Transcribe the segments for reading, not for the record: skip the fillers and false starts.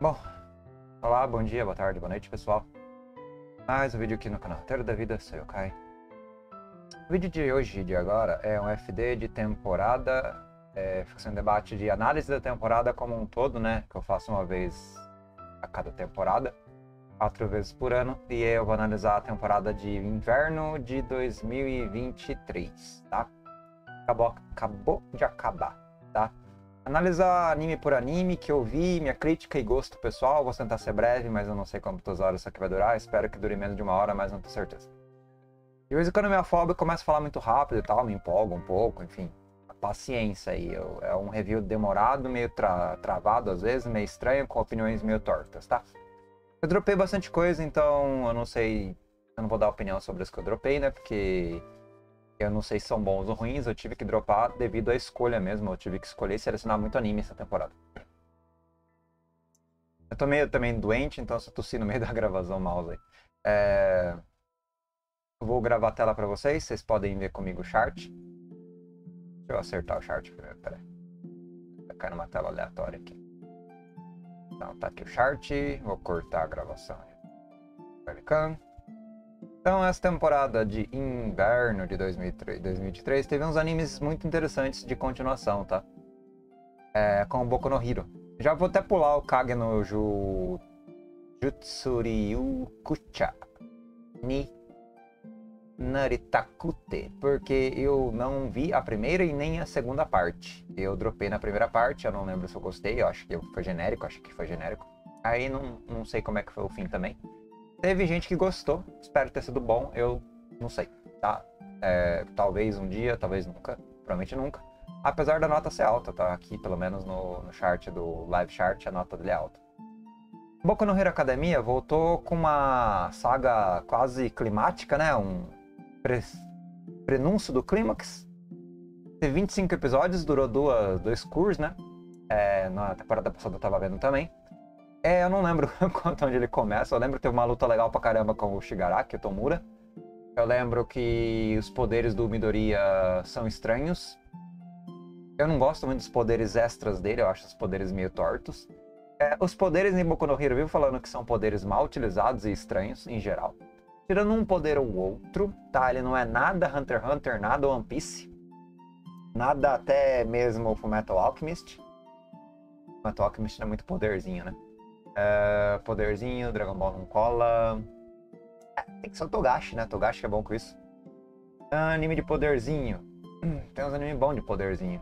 Bom, olá, bom dia, boa tarde, boa noite, pessoal. Mais um vídeo aqui no canal Roteiro da Vida, sou eu, Kai. O vídeo de hoje e de agora é um FD de temporada, fica sendo um debate de análise da temporada como um todo, né? Que eu faço uma vez a cada temporada, 4 vezes por ano, e eu vou analisar a temporada de inverno de 2023, tá? Acabou de acabar, tá? Analisar anime por anime que eu vi, minha crítica e gosto pessoal. Vou tentar ser breve, mas eu não sei quantas horas isso aqui vai durar. Espero que dure menos de 1 hora, mas não tenho certeza. De vez em quando eu me afobo e começo a falar muito rápido e tal, me empolgo um pouco, enfim. Paciência aí. É um review demorado, meio travado às vezes, meio estranho, com opiniões meio tortas, tá? Eu dropei bastante coisa, então eu não sei. Eu não vou dar opinião sobre as que eu dropei, né? Porque eu não sei se são bons ou ruins, eu tive que dropar devido à escolha mesmo. Eu tive que escolher e selecionar muito anime essa temporada. Eu tô meio também doente, então se eu tossir no meio da gravação, mouse aí. Eu vou gravar a tela pra vocês podem ver comigo o chart. Deixa eu acertar o chart primeiro, peraí. Vai cair numa tela aleatória aqui. Então tá aqui o chart, vou cortar a gravação aí. Webcam. Então, essa temporada de inverno de 2023 teve uns animes muito interessantes de continuação, tá? Com o Boku no Hero. Já vou até pular o Kage no Jutsuryu Kucha ni Naritakute, porque eu não vi a primeira e nem a segunda parte. Eu dropei na primeira parte, eu não lembro se eu gostei, eu acho que foi genérico, Aí não sei como é que foi o fim também. Teve gente que gostou, espero ter sido bom, eu não sei, tá? Talvez um dia, talvez nunca, provavelmente nunca. Apesar da nota ser alta, tá? Aqui, pelo menos no chart do live chart, a nota dele é alta. Boku no Hero Academia voltou com uma saga quase climática, né? Um prenúncio do clímax. Teve 25 episódios, durou dois cursos, né? Na temporada passada eu tava vendo também. Eu não lembro onde ele começa. Eu lembro que teve uma luta legal pra caramba com o Shigaraki, o Tomura. Eu lembro que os poderes do Midoriya são estranhos. Eu não gosto muito dos poderes extras dele, eu acho os poderes meio tortos. Os poderes em Boku no Hero, vivo falando que são poderes mal utilizados e estranhos, em geral. Tirando um poder ou outro, tá? Ele não é nada Hunter x Hunter, nada One Piece. Nada até mesmo Fullmetal Alchemist. Fullmetal Alchemist é muito poderzinho, né? Poderzinho, Dragon Ball não cola. Tem que ser o Togashi, né? Togashi é bom com isso. Anime de poderzinho. Tem uns animes bons de poderzinho.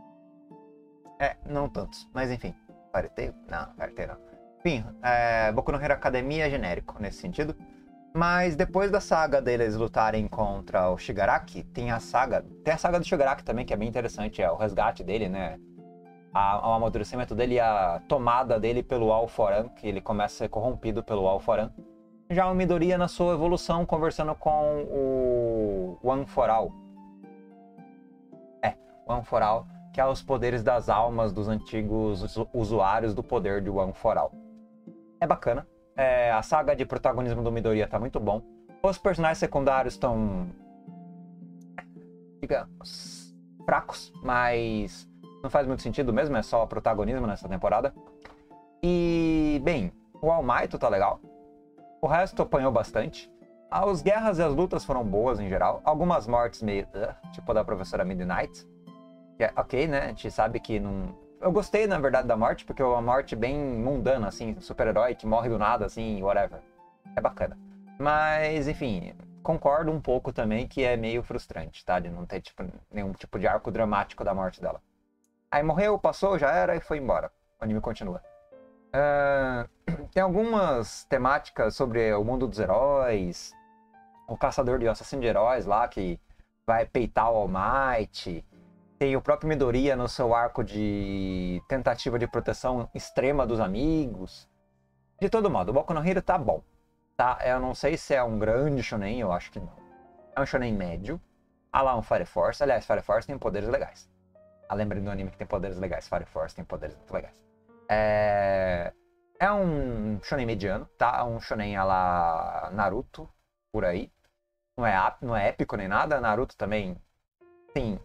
Não tantos, mas enfim. Fairy não. Enfim, Boku no Hero Academia é genérico nesse sentido. Mas depois da saga deles lutarem contra o Shigaraki, tem a saga do Shigaraki também, que é bem interessante. É o resgate dele, né? O amadurecimento dele e a tomada dele pelo Alforan, que ele começa a ser corrompido pelo Alforan. Já o Midoriya na sua evolução, conversando com o One for All. One for All, que é os poderes das almas dos antigos usuários do poder de One for All. É bacana. A saga de protagonismo do Midoriya tá muito bom. Os personagens secundários estão, digamos, fracos, mas não faz muito sentido mesmo, é só protagonismo nessa temporada. E, bem, o All Might tá legal. O resto apanhou bastante. As guerras e as lutas foram boas em geral. Algumas mortes meio... tipo a da professora Midnight. Que é ok, né? A gente sabe que não... Eu gostei, na verdade, da morte, porque é uma morte bem mundana, assim. Super-herói que morre do nada, assim, whatever. É bacana. Mas, enfim... Concordo um pouco também que é meio frustrante, tá? De não ter, tipo, nenhum tipo de arco dramático da morte dela. Aí morreu, passou, já era e foi embora. O anime continua. Tem algumas temáticas sobre o mundo dos heróis. O caçador de assassino de heróis lá, que vai peitar o All Might. Tem o próprio Midoriya no seu arco de tentativa de proteção extrema dos amigos. De todo modo, o Boku no Hero tá bom. Tá? Eu não sei se é um grande shonen, eu acho que não. É um shonen médio. Lá um Fire Force. Aliás, Fire Force tem poderes legais. Lembrem do anime que tem poderes legais. Fire Force tem poderes muito legais. É um shonen mediano, tá? Um shonen a la Naruto, por aí. Não é épico nem nada. Naruto também tem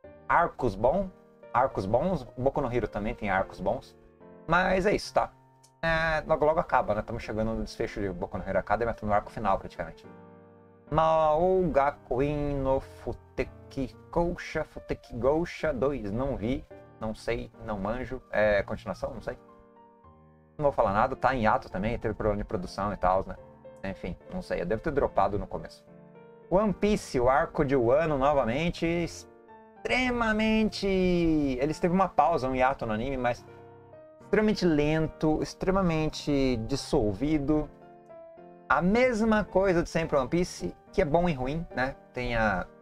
arcos bons. Boku no Hero também tem arcos bons. Mas é isso, tá? Logo logo acaba, né? Estamos chegando no desfecho de Boku no Hero Academia, no arco final praticamente. Mao Gakuin no Futeki Goucha 2, não vi, não sei, não manjo. É continuação? Não sei. Não vou falar nada, tá em hiato também, teve problema de produção e tal, né? Enfim, não sei, eu devo ter dropado no começo. One Piece, o arco de Wano novamente, extremamente... Eles teve uma pausa, um hiato no anime, mas extremamente lento, extremamente dissolvido. A mesma coisa de sempre One Piece, que é bom e ruim, né? Tem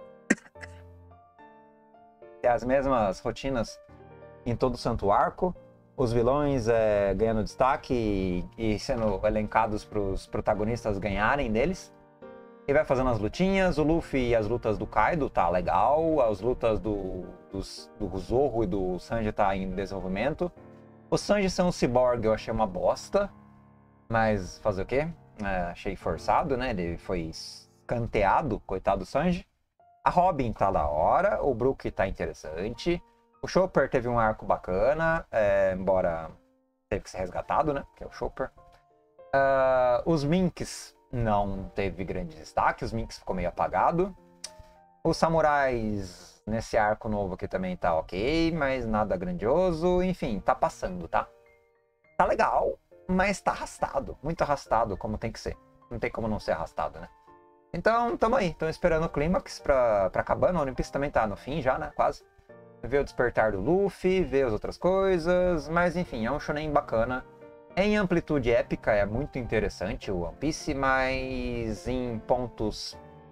as mesmas rotinas em todo o santo arco. Os vilões ganhando destaque e sendo elencados para os protagonistas ganharem deles. E vai fazendo as lutinhas. O Luffy e as lutas do Kaido tá legal. As lutas do Zorro e do Sanji tá em desenvolvimento. O Sanji ser um cyborg eu achei uma bosta. Mas fazer o quê? Achei forçado, né? Ele foi escanteado, coitado do Sanji. A Robin tá da hora. O Brook tá interessante. O Chopper teve um arco bacana, embora teve que ser resgatado, né? Que é o Chopper. Os Minks não teve grande destaque, os Minks ficou meio apagado. Os Samurais nesse arco novo aqui também tá ok, mas nada grandioso. Enfim, tá passando, tá? Tá legal, mas tá arrastado, muito arrastado, como tem que ser. Não tem como não ser arrastado, né? Então, tamo aí, tô esperando o clímax pra acabar. O One Piece também tá no fim já, né? Quase. Ver o despertar do Luffy, ver as outras coisas, mas enfim, é um shonen bacana. Em amplitude épica é muito interessante o One Piece, mas em pontos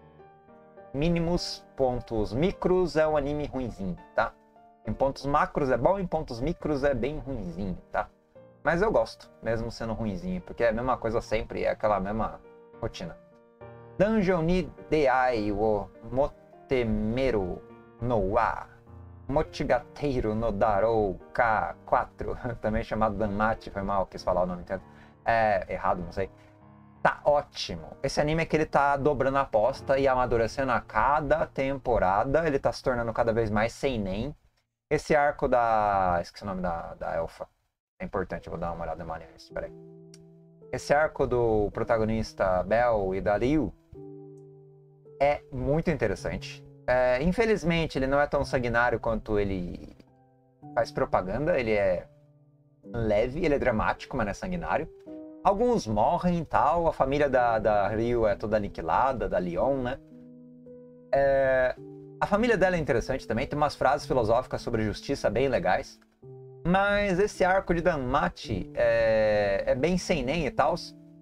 mínimos, pontos micros, é um anime ruinzinho, tá? Em pontos macros é bom, em pontos micros é bem ruinzinho, tá? Mas eu gosto, mesmo sendo ruinzinho, porque é a mesma coisa sempre, é aquela mesma rotina. Dungeon ni Deai wo Motemeru no wa Mochigateiro no Darou K4, também chamado Danmachi, foi mal, quis falar o nome inteiro. Errado, não sei. Tá ótimo. Esse anime é que ele tá dobrando a aposta e amadurecendo a cada temporada. Ele tá se tornando cada vez mais seinen. Esse arco da... Esqueci o nome da Elfa. É importante, eu vou dar uma olhada no anime, espera aí. Esse arco do protagonista Bell e da Ryu é muito interessante. Infelizmente, ele não é tão sanguinário quanto ele faz propaganda. Ele é leve, ele é dramático, mas não é sanguinário. Alguns morrem e tal. A família da Ryu é toda aniquilada, da Leon, né? A família dela é interessante também. Tem umas frases filosóficas sobre justiça bem legais. Mas esse arco de Danmachi é bem seinen e tal.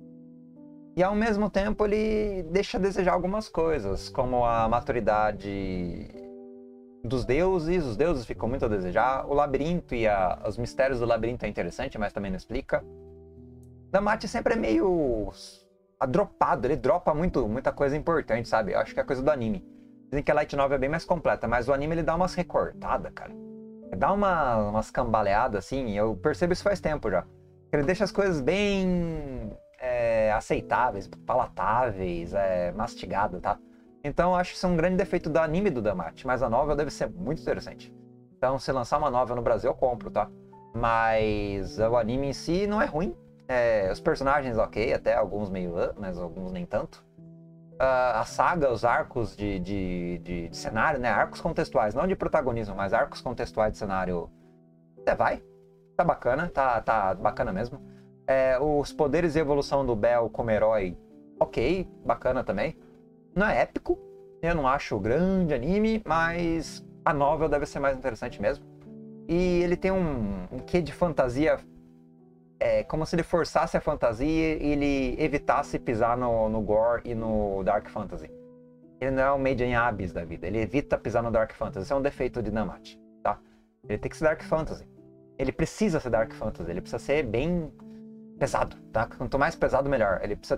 E ao mesmo tempo ele deixa a desejar algumas coisas, como a maturidade dos deuses. Os deuses ficam muito a desejar. O labirinto e os mistérios do labirinto é interessante, mas também não explica. Danmachi sempre é meio dropado, ele dropa muita coisa importante, sabe? Eu acho que é coisa do anime. Dizem que a Light Novel é bem mais completa, mas o anime ele dá umas recortadas, cara. Ele dá umas cambaleadas assim, e eu percebo isso faz tempo já. Ele deixa as coisas bem... aceitáveis, palatáveis, mastigado, tá? Então eu acho que isso é um grande defeito do anime do Danmachi, mas a novel deve ser muito interessante. Então se lançar uma novel no Brasil eu compro, tá? Mas o anime em si não é ruim. Os personagens ok, até alguns meio mas alguns nem tanto. A saga, os arcos de cenário, né? Arcos contextuais, não de protagonismo, mas arcos contextuais de cenário. Vai, tá bacana, tá bacana mesmo. Os poderes e evolução do Bell como herói, ok, bacana também. Não é épico, eu não acho grande anime, mas a novel deve ser mais interessante mesmo. E ele tem um quê de fantasia, como se ele forçasse a fantasia e ele evitasse pisar no gore e no Dark Fantasy. Ele não é o Made in Abyss da vida, ele evita pisar no Dark Fantasy, isso é um defeito de Danmachi, tá? Ele tem que ser Dark Fantasy. Ele precisa ser Dark Fantasy, ele precisa ser bem... pesado, tá? Quanto mais pesado, melhor. Ele precisa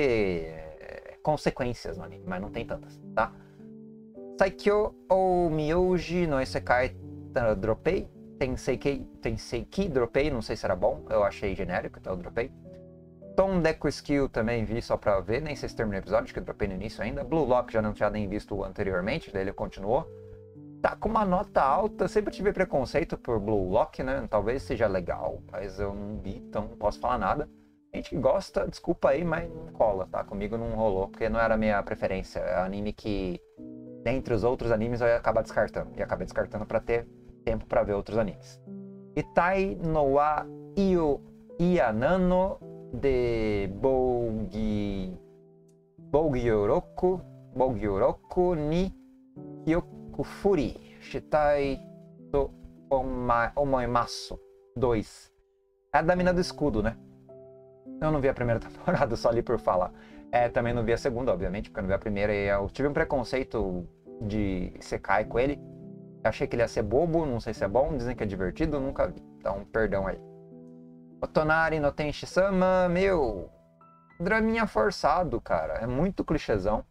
ter consequências no anime, mas não tem tantas, tá? Saikyo ou Myoji no Isekai dropei. Tenseiki dropei, não sei se era bom. Eu achei genérico, então eu dropei. Tom Deco Skill também vi só pra ver, nem sei se terminei o episódio, acho que eu dropei no início ainda. Blue Lock já não tinha nem visto anteriormente, daí ele continuou. tá com uma nota alta. Eu sempre tive preconceito por Blue Lock, né? Talvez seja legal, mas eu não vi, então não posso falar nada. Gente que gosta, desculpa aí, mas não cola, tá? Comigo não rolou, porque não era a minha preferência. É um anime que, dentre os outros animes, eu ia acabar descartando. E acabei descartando pra ter tempo pra ver outros animes. Itai no wa Ianano de Bogyoroku ni Hyokufuri Shitai to Omoimasu 2. É da mina do escudo, né? Eu não vi a primeira temporada, só li por falar. Também não vi a segunda, obviamente, porque eu não vi a primeira. E eu tive um preconceito de Isekai com ele. Eu achei que ele ia ser bobo, não sei se é bom. Dizem que é divertido, nunca vi. Então, perdão aí. Otonari no Tenshi-sama, meu... draminha forçado, cara. É muito clichêzão.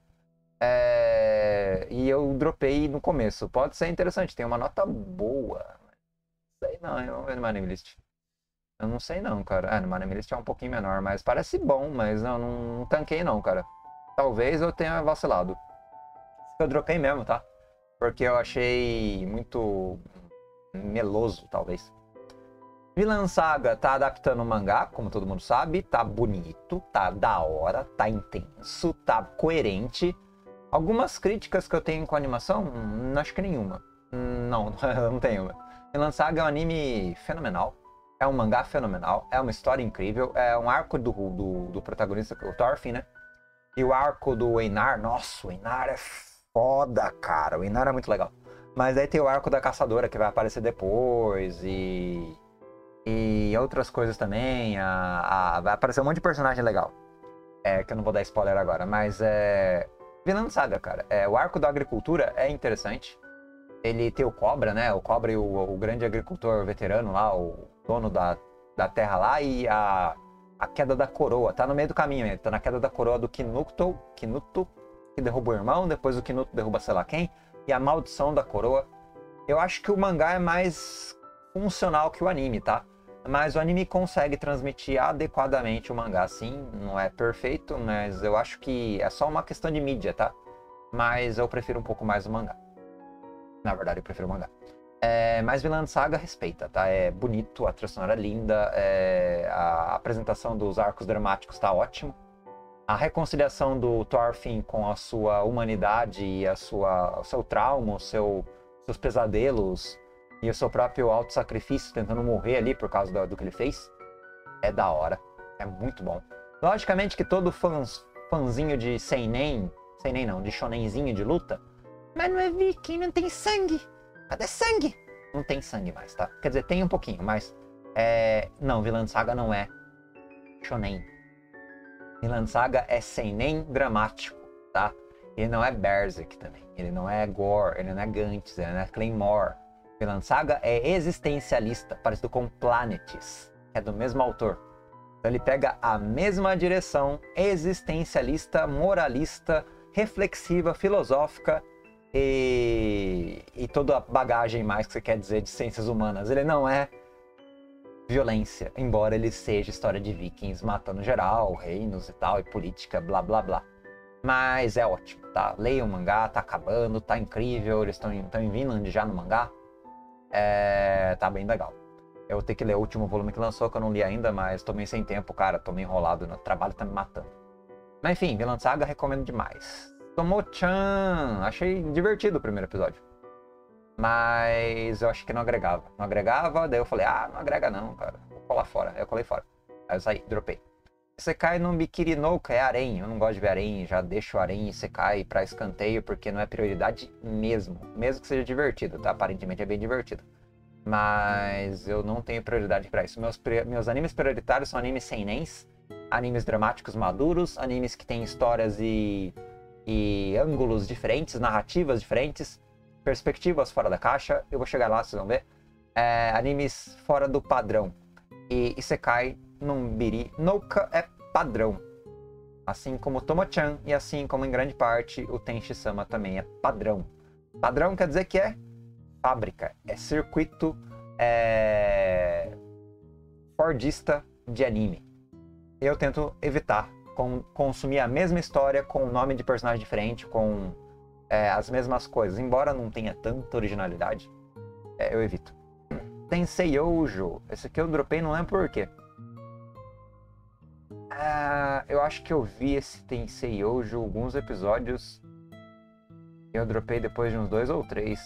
E eu dropei no começo. Pode ser interessante, tem uma nota boa. Não sei não, eu vou ver no Animalist. Eu não sei não, cara. No Animalist é um pouquinho menor, mas parece bom, mas não tanquei não, cara. Talvez eu tenha vacilado. Eu dropei mesmo, tá? Porque eu achei muito meloso, talvez. Vinland Saga tá adaptando o mangá, como todo mundo sabe. Tá bonito, tá da hora, tá intenso, tá coerente. Algumas críticas que eu tenho com a animação, não acho que nenhuma. Não, eu não tenho. Vinland Saga é um anime fenomenal. É um mangá fenomenal. É uma história incrível. É um arco do protagonista, o Thorfinn, né? E o arco do Einar. Nossa, o Einar é foda, cara. O Einar é muito legal. Mas aí tem o arco da caçadora que vai aparecer depois. E outras coisas também. Vai aparecer um monte de personagem legal. Que eu não vou dar spoiler agora. Mas Vinland Saga, cara. O arco da agricultura é interessante. Ele tem o Cobra, né? O Cobra e o grande agricultor veterano lá, o dono da terra lá, e a queda da coroa. Tá no meio do caminho, ele tá na queda da coroa do Kinuto, que derruba o irmão, depois o Kinuto derruba sei lá quem, e a maldição da coroa. Eu acho que o mangá é mais funcional que o anime, tá? Mas o anime consegue transmitir adequadamente o mangá, sim. Não é perfeito, mas eu acho que é só uma questão de mídia, tá? Mas eu prefiro um pouco mais o mangá. Na verdade, eu prefiro o mangá. Mas Vinland Saga respeita, tá? É bonito, a trilha sonora é linda, a apresentação dos arcos dramáticos tá ótimo. A reconciliação do Thorfinn com a sua humanidade e o seu trauma, seus pesadelos e o seu próprio auto-sacrifício tentando morrer ali por causa do que ele fez, é da hora, é muito bom. Logicamente que todo fãzinho de seinen não, de shonenzinho de luta, mas não é viking, não tem sangue. Cadê sangue? Não tem sangue mais, tá? Quer dizer, tem um pouquinho, mas... Não, Vinland Saga não é shonen. Vinland Saga é seinen dramático, tá? Ele não é Berserk também. Ele não é Gore, ele não é Gantz, ele não é Claymore. Vinland Saga é existencialista, parecido com Planetes, que é do mesmo autor. Então ele pega a mesma direção existencialista, moralista, reflexiva, filosófica e toda a bagagem mais que você quer dizer de ciências humanas. Ele não é violência, embora ele seja história de vikings matando geral, reinos e tal, e política, blá blá blá. Mas é ótimo, tá? Leia o mangá, tá acabando, tá incrível, eles estão em Vinland já no mangá. Tá bem legal. Eu vou ter que ler o último volume que lançou, que eu não li ainda, mas tô meio sem tempo, cara, tô meio enrolado no trabalho, tá me matando. Mas enfim, Vinland Saga recomendo demais. Tomo-chan, achei divertido o primeiro episódio. Mas eu achei que não agregava. Não agregava, daí eu falei, não agrega não, cara. Vou colar fora. Aí eu colei fora. Aí eu saí, dropei. Isekai no Bikiri Nouka é harém. Eu não gosto de ver harém, já deixo o harém e Isekai pra escanteio, porque não é prioridade mesmo. Mesmo que seja divertido, tá? Aparentemente é bem divertido. Mas eu não tenho prioridade pra isso. Meus animes prioritários são animes seinens, animes dramáticos maduros, animes que têm histórias e ângulos diferentes, narrativas diferentes, perspectivas fora da caixa. Eu vou chegar lá, vocês vão ver. Animes fora do padrão. E Isekai no Bikiri Nouka é padrão. Assim como Tomo-chan e assim como em grande parte o Tenshi-sama também é padrão. Padrão quer dizer que é fábrica, é circuito fordista de anime. Eu tento evitar consumir a mesma história com um nome de personagem diferente, com as mesmas coisas, embora não tenha tanta originalidade, eu evito. Tensei Youjo. Esse aqui eu dropei, não lembro por quê. Eu acho que eu vi esse Tensei Youjo alguns episódios. Eu dropei depois de uns 2 ou 3.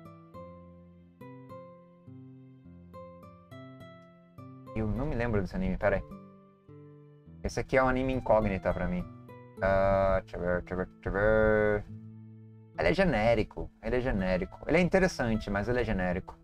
Eu não me lembro desse anime, pera aí. Esse aqui é um anime incógnita pra mim. Deixa eu ver. Ele é genérico. Ele é interessante, mas ele é genérico.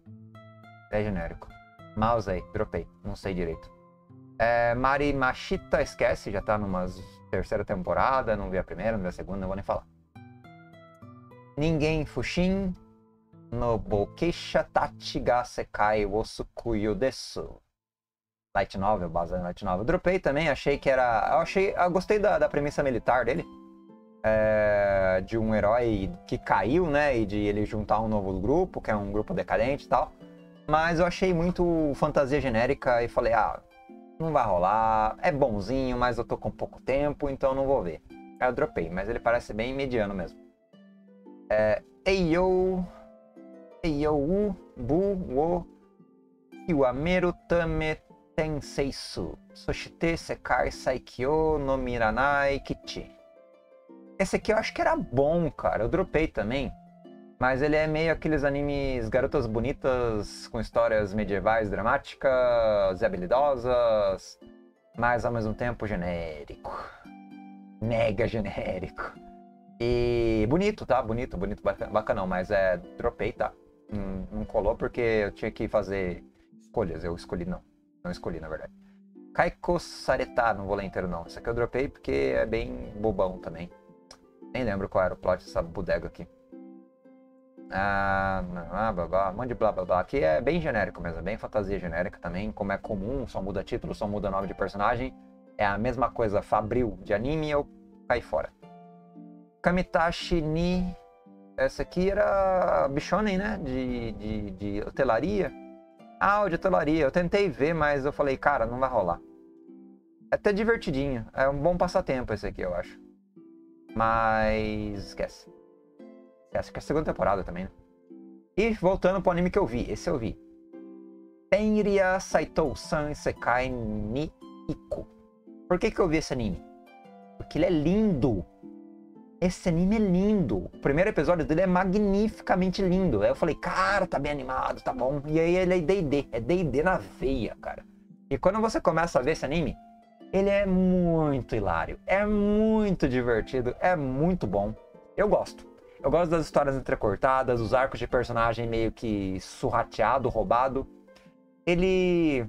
Mouse aí, dropei. Não sei direito. Mari Mashita, esquece. Já tá numa terceira temporada. Não vi a primeira, não vi a segunda, não vou nem falar. Ninguém Fushin no Bokeisha Tachi ga Sekai wo Sukuyu desu. Light Novel, base em Light Novel. Dropei também, achei que era... Eu gostei da premissa militar dele. De um herói que caiu, né? E de ele juntar um novo grupo, que é um grupo decadente e tal. Mas eu achei muito fantasia genérica e falei, não vai rolar. É bonzinho, mas eu tô com pouco tempo, então não vou ver. Aí eu dropei, mas ele parece bem mediano mesmo. Eiyo Bu wo Kiwameru Tame Tenseisu Soshite Sekai Saikyo no Miranai Kichi. Esse aqui eu acho que era bom, cara. Eu dropei também. Mas ele é meio aqueles animes garotas bonitas com histórias medievais dramáticas e habilidosas, mas ao mesmo tempo genérico. Mega genérico. E bonito, tá? Bonito, bacanão. Mas dropei, tá? Não colou porque eu tinha que fazer escolhas. Eu escolhi, não. Não escolhi, na verdade. Kaiko Sareta, não vou ler inteiro, não. Esse aqui eu dropei porque é bem bobão também. Nem lembro qual era o plot dessa bodega aqui. Um monte de blá blá blá. Aqui é bem genérico mesmo, é bem fantasia genérica também. Como é comum, só muda título, só muda nome de personagem. É a mesma coisa, fabril de anime, eu caí fora. Kamitachi ni... Essa aqui era Bishonen, né? De hotelaria. O de hotelaria. Eu tentei ver, mas eu falei, cara, não vai rolar. É até divertidinho. É um bom passatempo esse aqui, eu acho. Mas... esquece. Essa que é a segunda temporada também, né? E voltando pro anime que eu vi. Esse eu vi. Tenria Saito-san Sekai ni Iko. Por que eu vi esse anime? Porque ele é lindo. Esse anime é lindo. O primeiro episódio dele é magnificamente lindo. Aí eu falei, cara, tá bem animado, tá bom. E aí ele é D&D. É D&D na veia, cara. E quando você começa a ver esse anime, ele é muito hilário. É muito divertido. É muito bom. Eu gosto. Eu gosto das histórias entrecortadas, os arcos de personagem meio que surrateado, roubado. Ele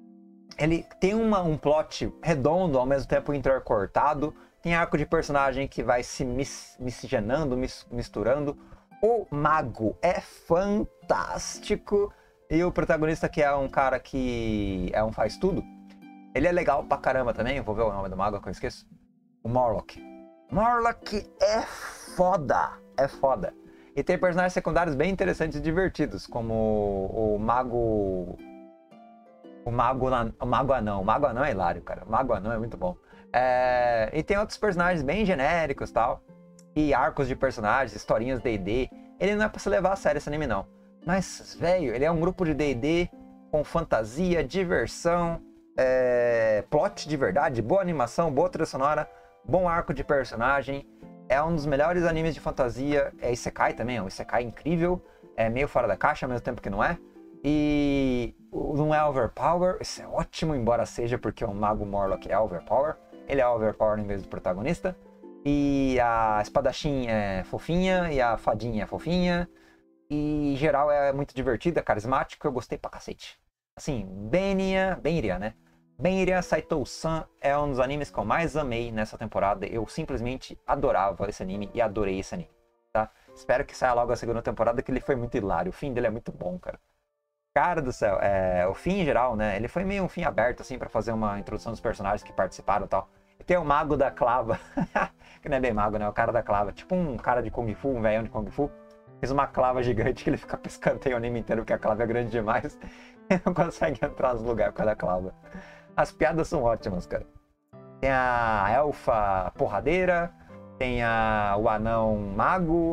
tem um plot redondo, ao mesmo tempo entrecortado. Tem arco de personagem que vai se miscigenando, misturando. O mago é fantástico. E o protagonista, que é um cara que é um faz-tudo, ele é legal pra caramba também. Eu vou ver o nome do mago que eu esqueço. O Morlock. Morlock é foda. É foda. E tem personagens secundários bem interessantes e divertidos, como o mago... O mago anão. O mago anão é hilário, cara. O mago anão é muito bom. E tem outros personagens bem genéricos e tal. E arcos de personagens, historinhas D&D. Ele não é pra se levar a sério esse anime, não. Mas, velho, ele é um grupo de D&D com fantasia, diversão, plot de verdade, boa animação, boa trilha sonora, bom arco de personagem. É um dos melhores animes de fantasia. É Isekai também, é um Isekai incrível. É meio fora da caixa, ao mesmo tempo que não é. E não é overpower. Isso é ótimo, embora seja, porque o Mago Morlock é overpower. Ele é overpower em vez do protagonista. E a espadachim é fofinha, e a fadinha é fofinha. E em geral é muito divertido, é carismático. Eu gostei pra cacete. Assim, Benria, né? Benria Saito-san é um dos animes que eu mais amei nessa temporada. Eu simplesmente adorava esse anime e adorei esse anime, tá? Espero que saia logo a segunda temporada, que ele foi muito hilário. O fim dele é muito bom, cara. Cara do céu, o fim em geral, né? Ele foi meio um fim aberto, assim, pra fazer uma introdução dos personagens que participaram e tal. E tem o mago da clava, que não é bem mago, né? O cara da clava, tipo um cara de Kung Fu, um velhão de Kung Fu. Fez uma clava gigante que ele fica pescanteio o anime inteiro, porque a clava é grande demais. E não consegue entrar nos lugares por causa da clava. As piadas são ótimas, cara. Tem a elfa porradeira, tem o anão mago,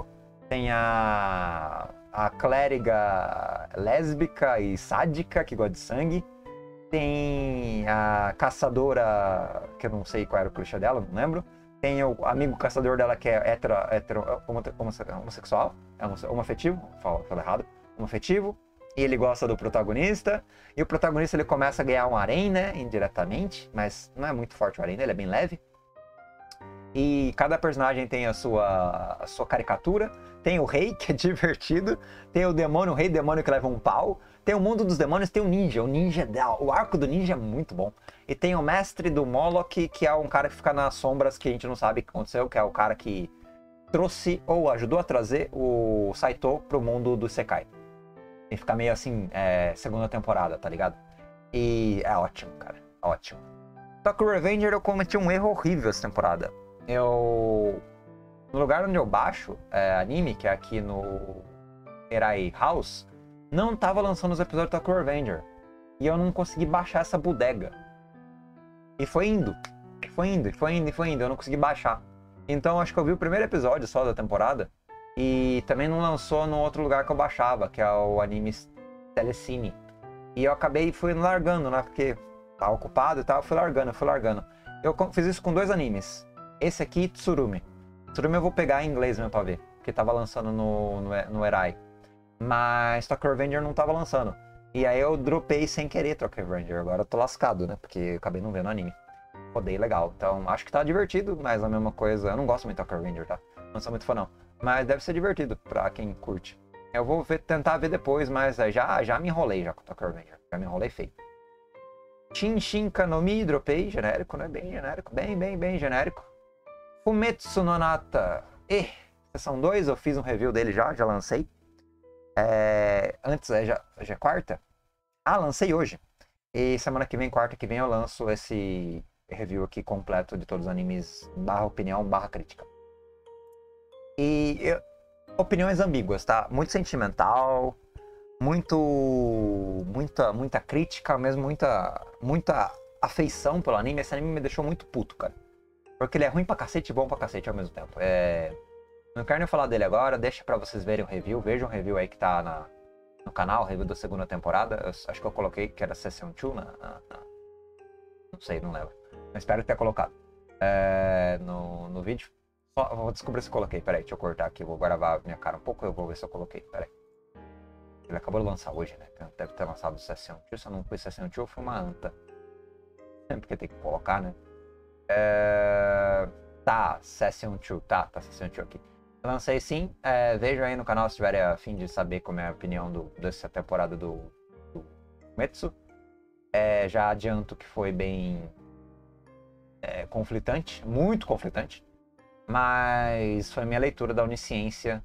Tem a clériga lésbica e sádica que gosta de sangue. Tem a caçadora, que eu não sei qual era o clichê dela, não lembro. Tem o amigo caçador dela que é homossexual, homoafetivo, falo errado, homoafetivo. E ele gosta do protagonista. E o protagonista ele começa a ganhar um harém, né, indiretamente, mas não é muito forte o harém, ele é bem leve. E cada personagem tem a sua caricatura. Tem o rei, que é divertido. Tem o demônio, o rei demônio que leva um pau. Tem o mundo dos demônios, tem o ninja. O arco do ninja é muito bom. E tem o mestre do Moloch, que é um cara que fica nas sombras, que a gente não sabe o que aconteceu, que é o cara que trouxe ou ajudou a trazer o Saito pro mundo do Isekai. E fica meio assim, segunda temporada, tá ligado? E é ótimo, cara. Ótimo. Tokyo Revenger eu cometi um erro horrível essa temporada. No lugar onde eu baixo anime, que é aqui no Erai House, não tava lançando os episódios de Tokyo Revenger. E eu não consegui baixar essa bodega. E foi indo. Eu não consegui baixar. Então acho que eu vi o primeiro episódio só da temporada. E também não lançou no outro lugar que eu baixava, que é o anime Telecine. E eu fui largando, né? Porque tava ocupado e tal, eu fui largando. Eu fiz isso com 2 animes. Esse aqui, Tsurumi. Tsurumi eu vou pegar em inglês mesmo pra ver, porque tava lançando no Erai. Mas Tokyo Revenger não tava lançando. E aí eu dropei sem querer Tokyo Revenger. Agora eu tô lascado, né? Porque eu acabei não vendo anime. Rodei legal. Então acho que tá divertido, mas a mesma coisa. Eu não gosto muito de Tokyo Revenger, tá? Não sou muito fã, não. Mas deve ser divertido pra quem curte. Eu vou tentar ver depois, mas já me enrolei já com Tokyo Revenger. Já me enrolei feio. Shinshin Kanomi, dropei. Genérico, né? Bem genérico. Bem genérico. Fumetsu no Anata. Sessão 2, eu fiz um review dele já lancei. Antes, já é quarta? Lancei hoje. E semana que vem, quarta que vem, eu lanço esse review aqui completo de todos os animes, /opinião, /crítica. E opiniões ambíguas, tá? Muito sentimental, muita crítica, mesmo muita afeição pelo anime. Esse anime me deixou muito puto, cara. Porque ele é ruim pra cacete e bom pra cacete ao mesmo tempo. Não quero nem falar dele agora, deixa pra vocês verem o review. Vejam o review aí que tá no canal, o review da segunda temporada. Acho que eu coloquei que era Session 2 não sei, não lembro. Mas espero ter colocado no vídeo. Vou descobrir se eu coloquei, peraí, deixa eu cortar aqui. Vou gravar minha cara um pouco, eu vou ver se eu coloquei, peraí. Ele acabou de lançar hoje, né? Deve ter lançado Session 2, se eu não fui Session 2, foi uma anta. Porque tem que colocar, né? Tá, Session 2, tá Session 2 aqui. Lancei sim, vejam aí no canal se tiverem a fim de saber como é a opinião dessa temporada do Metsu. Já adianto que foi bem conflitante, muito conflitante, mas foi minha leitura da onipresença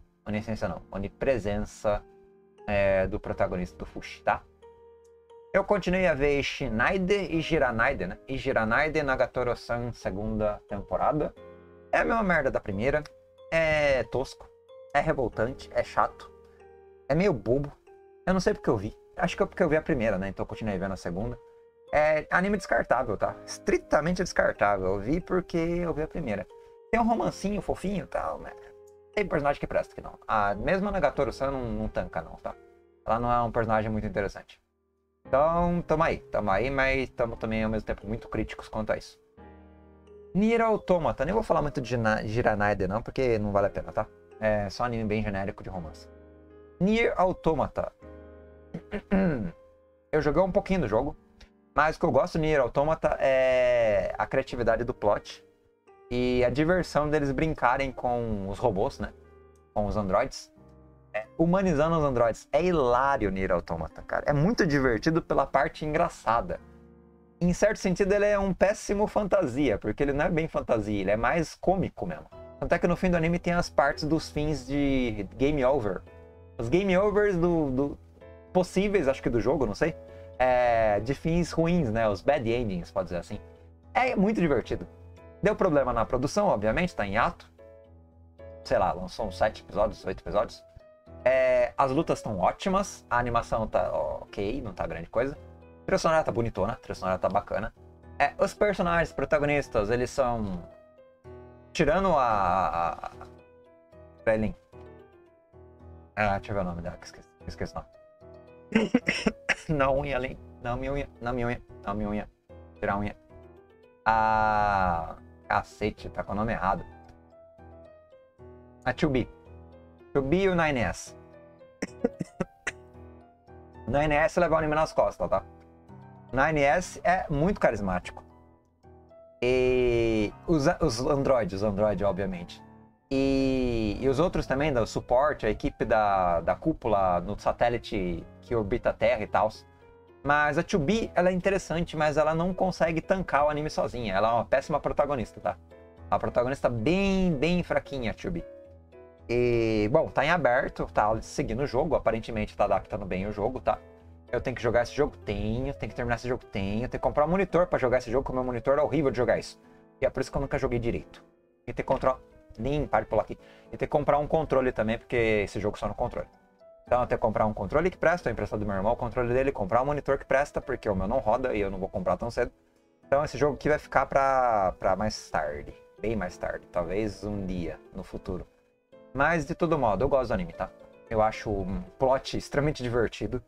do protagonista do Fushi, tá? Eu continuei a ver Shinaide e Jiranaide, né? E Jiranaide Nagatoro-san, segunda temporada. É a mesma merda da primeira. É tosco, é revoltante, é chato, é meio bobo. Eu não sei porque eu vi. Acho que é porque eu vi a primeira, né? Então eu continuei vendo a segunda. É anime descartável, tá? Estritamente descartável. Eu vi porque eu vi a primeira. Tem um romancinho fofinho e tal, mas tem personagem que presta que não. A mesma Nagatoro-san não tanca não, tá? Ela não é um personagem muito interessante. Então, tamo aí, mas tamo também ao mesmo tempo muito críticos quanto a isso. Nier Automata, nem vou falar muito de Jiranaide não, porque não vale a pena, tá? É só anime bem genérico de romance. Nier Automata. Eu joguei um pouquinho do jogo, mas o que eu gosto do Nier Automata é a criatividade do plot e a diversão deles brincarem com os robôs, né? Com os androids. Humanizando os androids. É hilário o Nier Automata, cara. É muito divertido pela parte engraçada. Em certo sentido, ele é um péssimo fantasia, porque ele não é bem fantasia, ele é mais cômico mesmo. Tanto é que no fim do anime tem as partes dos fins de game over. Os game overs possíveis, acho que do jogo, não sei. De fins ruins, né? Os bad endings, pode dizer assim. É muito divertido. Deu problema na produção, obviamente, tá em ato. Sei lá, lançou uns 7 episódios, 8 episódios. As lutas estão ótimas, a animação tá ok, não tá grande coisa. A trilha sonora tá bonitona, a trilha sonora tá bacana. Os personagens protagonistas, eles são... Tirando a Frelin, Ah, deixa eu ver o nome dela, que esqueci o nome. Não unha ali. Não minha unha. Não minha unha. Não minha unha. Tirar a unha. Ah. Cacete, tá com o nome errado. A 2B. 2B e o 9S. O 9S leva o anime nas costas, tá? O 9S é muito carismático. E os androides, obviamente. E os outros também, do suporte, a equipe da cúpula no satélite que orbita a Terra e tal. Mas a 2B, ela é interessante, mas ela não consegue tancar o anime sozinha. Ela é uma péssima protagonista, tá? A protagonista bem fraquinha, a 2B. E, bom, tá em aberto, tá seguindo o jogo, aparentemente tá adaptando bem o jogo, tá? Eu tenho que jogar esse jogo? Tenho que terminar esse jogo? Tenho que comprar um monitor pra jogar esse jogo, porque o meu monitor é horrível de jogar isso. E é por isso que eu nunca joguei direito. E ter que comprar... Nem, para de pular aqui. E ter que comprar um controle também, porque esse jogo só no controle. Então eu tenho que comprar um controle que presta, eu emprestado do meu irmão o controle dele, comprar um monitor que presta, porque o meu não roda e eu não vou comprar tão cedo. Então esse jogo aqui vai ficar pra mais tarde. Bem mais tarde, talvez um dia no futuro. Mas de todo modo, eu gosto do anime, tá? Eu acho um plot extremamente divertido.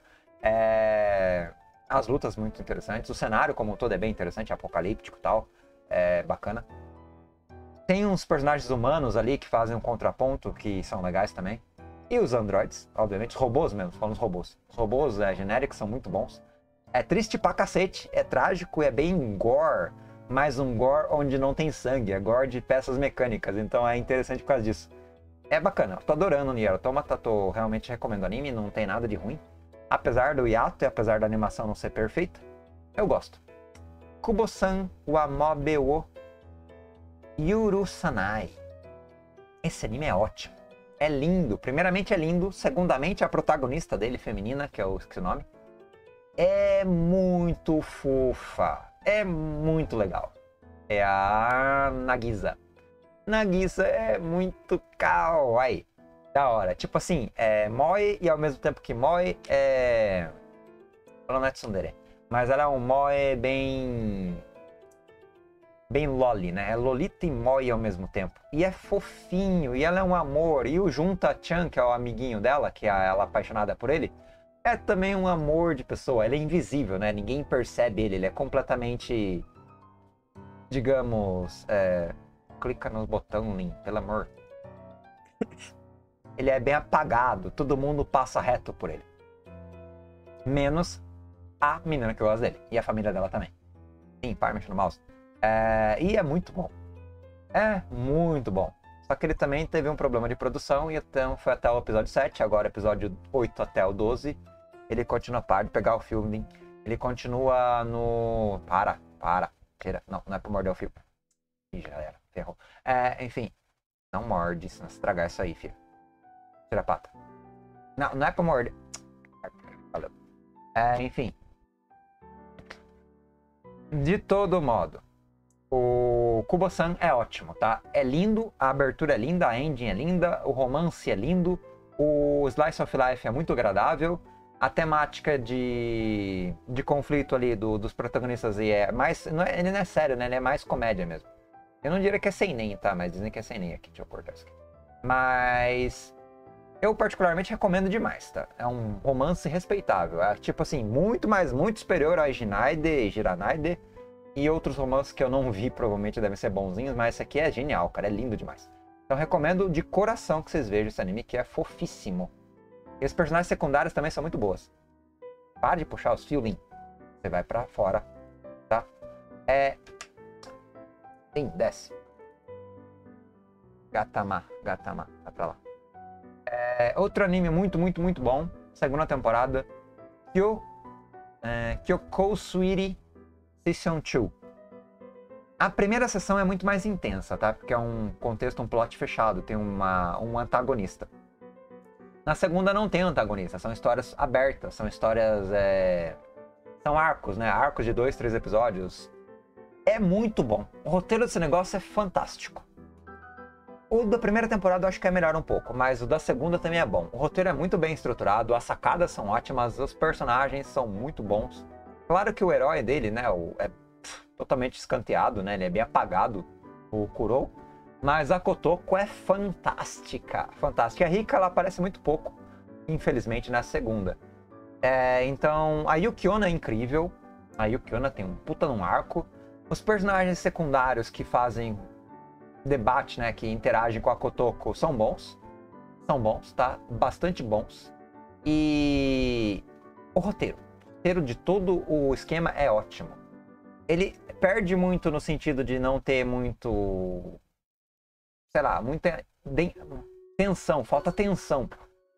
As lutas muito interessantes. O cenário como um todo é bem interessante, apocalíptico e tal. É bacana. Tem uns personagens humanos ali que fazem um contraponto, que são legais também. E os androids, obviamente. Os robôs mesmo, falando os robôs. Os robôs genéricos são muito bons. É triste pra cacete, é trágico, é bem gore. Mas um gore onde não tem sangue, é gore de peças mecânicas. Então é interessante por causa disso. É bacana, eu tô adorando o Nier Automata, tô realmente recomendo o anime, não tem nada de ruim. Apesar do hiato e apesar da animação não ser perfeita, eu gosto. Kubo-san Wamobe wo Yurusanai. Esse anime é ótimo. É lindo. Primeiramente é lindo. Segundamente a protagonista dele, feminina, que eu esqueci o nome, é muito fofa. É muito legal. É a Nagisa. Nagisa é muito kawaii. Da hora. Tipo assim, é moe e ao mesmo tempo que moe é... Ela não é tsundere. Mas ela é um moe bem loli, né? É lolita e moe ao mesmo tempo. E é fofinho, e ela é um amor. E o Junta-chan, que é o amiguinho dela, que é ela apaixonada por ele, é também um amor de pessoa. Ele é invisível, né? Ninguém percebe ele. Ele é completamente, digamos, clica nos botões, Lin, pelo amor. Ele é bem apagado, todo mundo passa reto por ele. Menos a menina que gosta dele. E a família dela também. Sim, para mexer no mouse. E é muito bom. É muito bom. Só que ele também teve um problema de produção e então foi até o episódio 7, agora episódio 8 até o 12. Ele continua, para de pegar o filme. Ele continua no... Para. Tira. Não é pra morder o fio. Ih, já era. Ferrou. Enfim. Não morde, se não estragar isso aí, filho. Tira a pata. Não é pra morder. Valeu. Enfim. De todo modo, o Kubo-san é ótimo, tá? É lindo, a abertura é linda, a ending é linda, o romance é lindo, o Slice of Life é muito agradável, a temática de conflito ali dos protagonistas é mais... ele não é sério, né? Ele é mais comédia mesmo. Eu não diria que é seinen, tá? Mas dizem que é seinen aqui. Deixa eu cortar isso aqui. Mas eu particularmente recomendo demais, tá? É um romance respeitável. É tipo assim, muito superior a Jiranaide e outros romances que eu não vi, provavelmente devem ser bonzinhos, mas esse aqui é genial, cara. É lindo demais. Então recomendo de coração que vocês vejam esse anime, que é fofíssimo. E os personagens secundários também são muito boas. Para de puxar os fios, Lin. Você vai pra fora, tá? Sim, desce. Gatama. Vai pra lá. Outro anime muito bom. Segunda temporada. Kyoko Suiri Season 2. A primeira sessão é muito mais intensa, tá? Porque é um contexto, um plot fechado. Tem um antagonista. Na segunda não tem antagonista. São histórias abertas. São histórias... São arcos, né? Arcos de 2, 3 episódios. É muito bom. O roteiro desse negócio é fantástico. O da primeira temporada eu acho que é melhor um pouco, mas o da segunda também é bom. O roteiro é muito bem estruturado, as sacadas são ótimas, os personagens são muito bons. Claro que o herói dele, né, é totalmente escanteado, né, ele é bem apagado, o Kurou. Mas a Kotoko é fantástica, fantástica. A Rika, ela aparece muito pouco, infelizmente, na segunda. Então, a Yuki Onna é incrível. A Yuki Onna tem um puta num arco. Os personagens secundários que fazem debate, né, que interagem com a Kotoko são bons. São bons, tá? Bastante bons. E o roteiro de todo o esquema é ótimo. Ele perde muito no sentido de não ter muito, sei lá, muita tensão, falta tensão.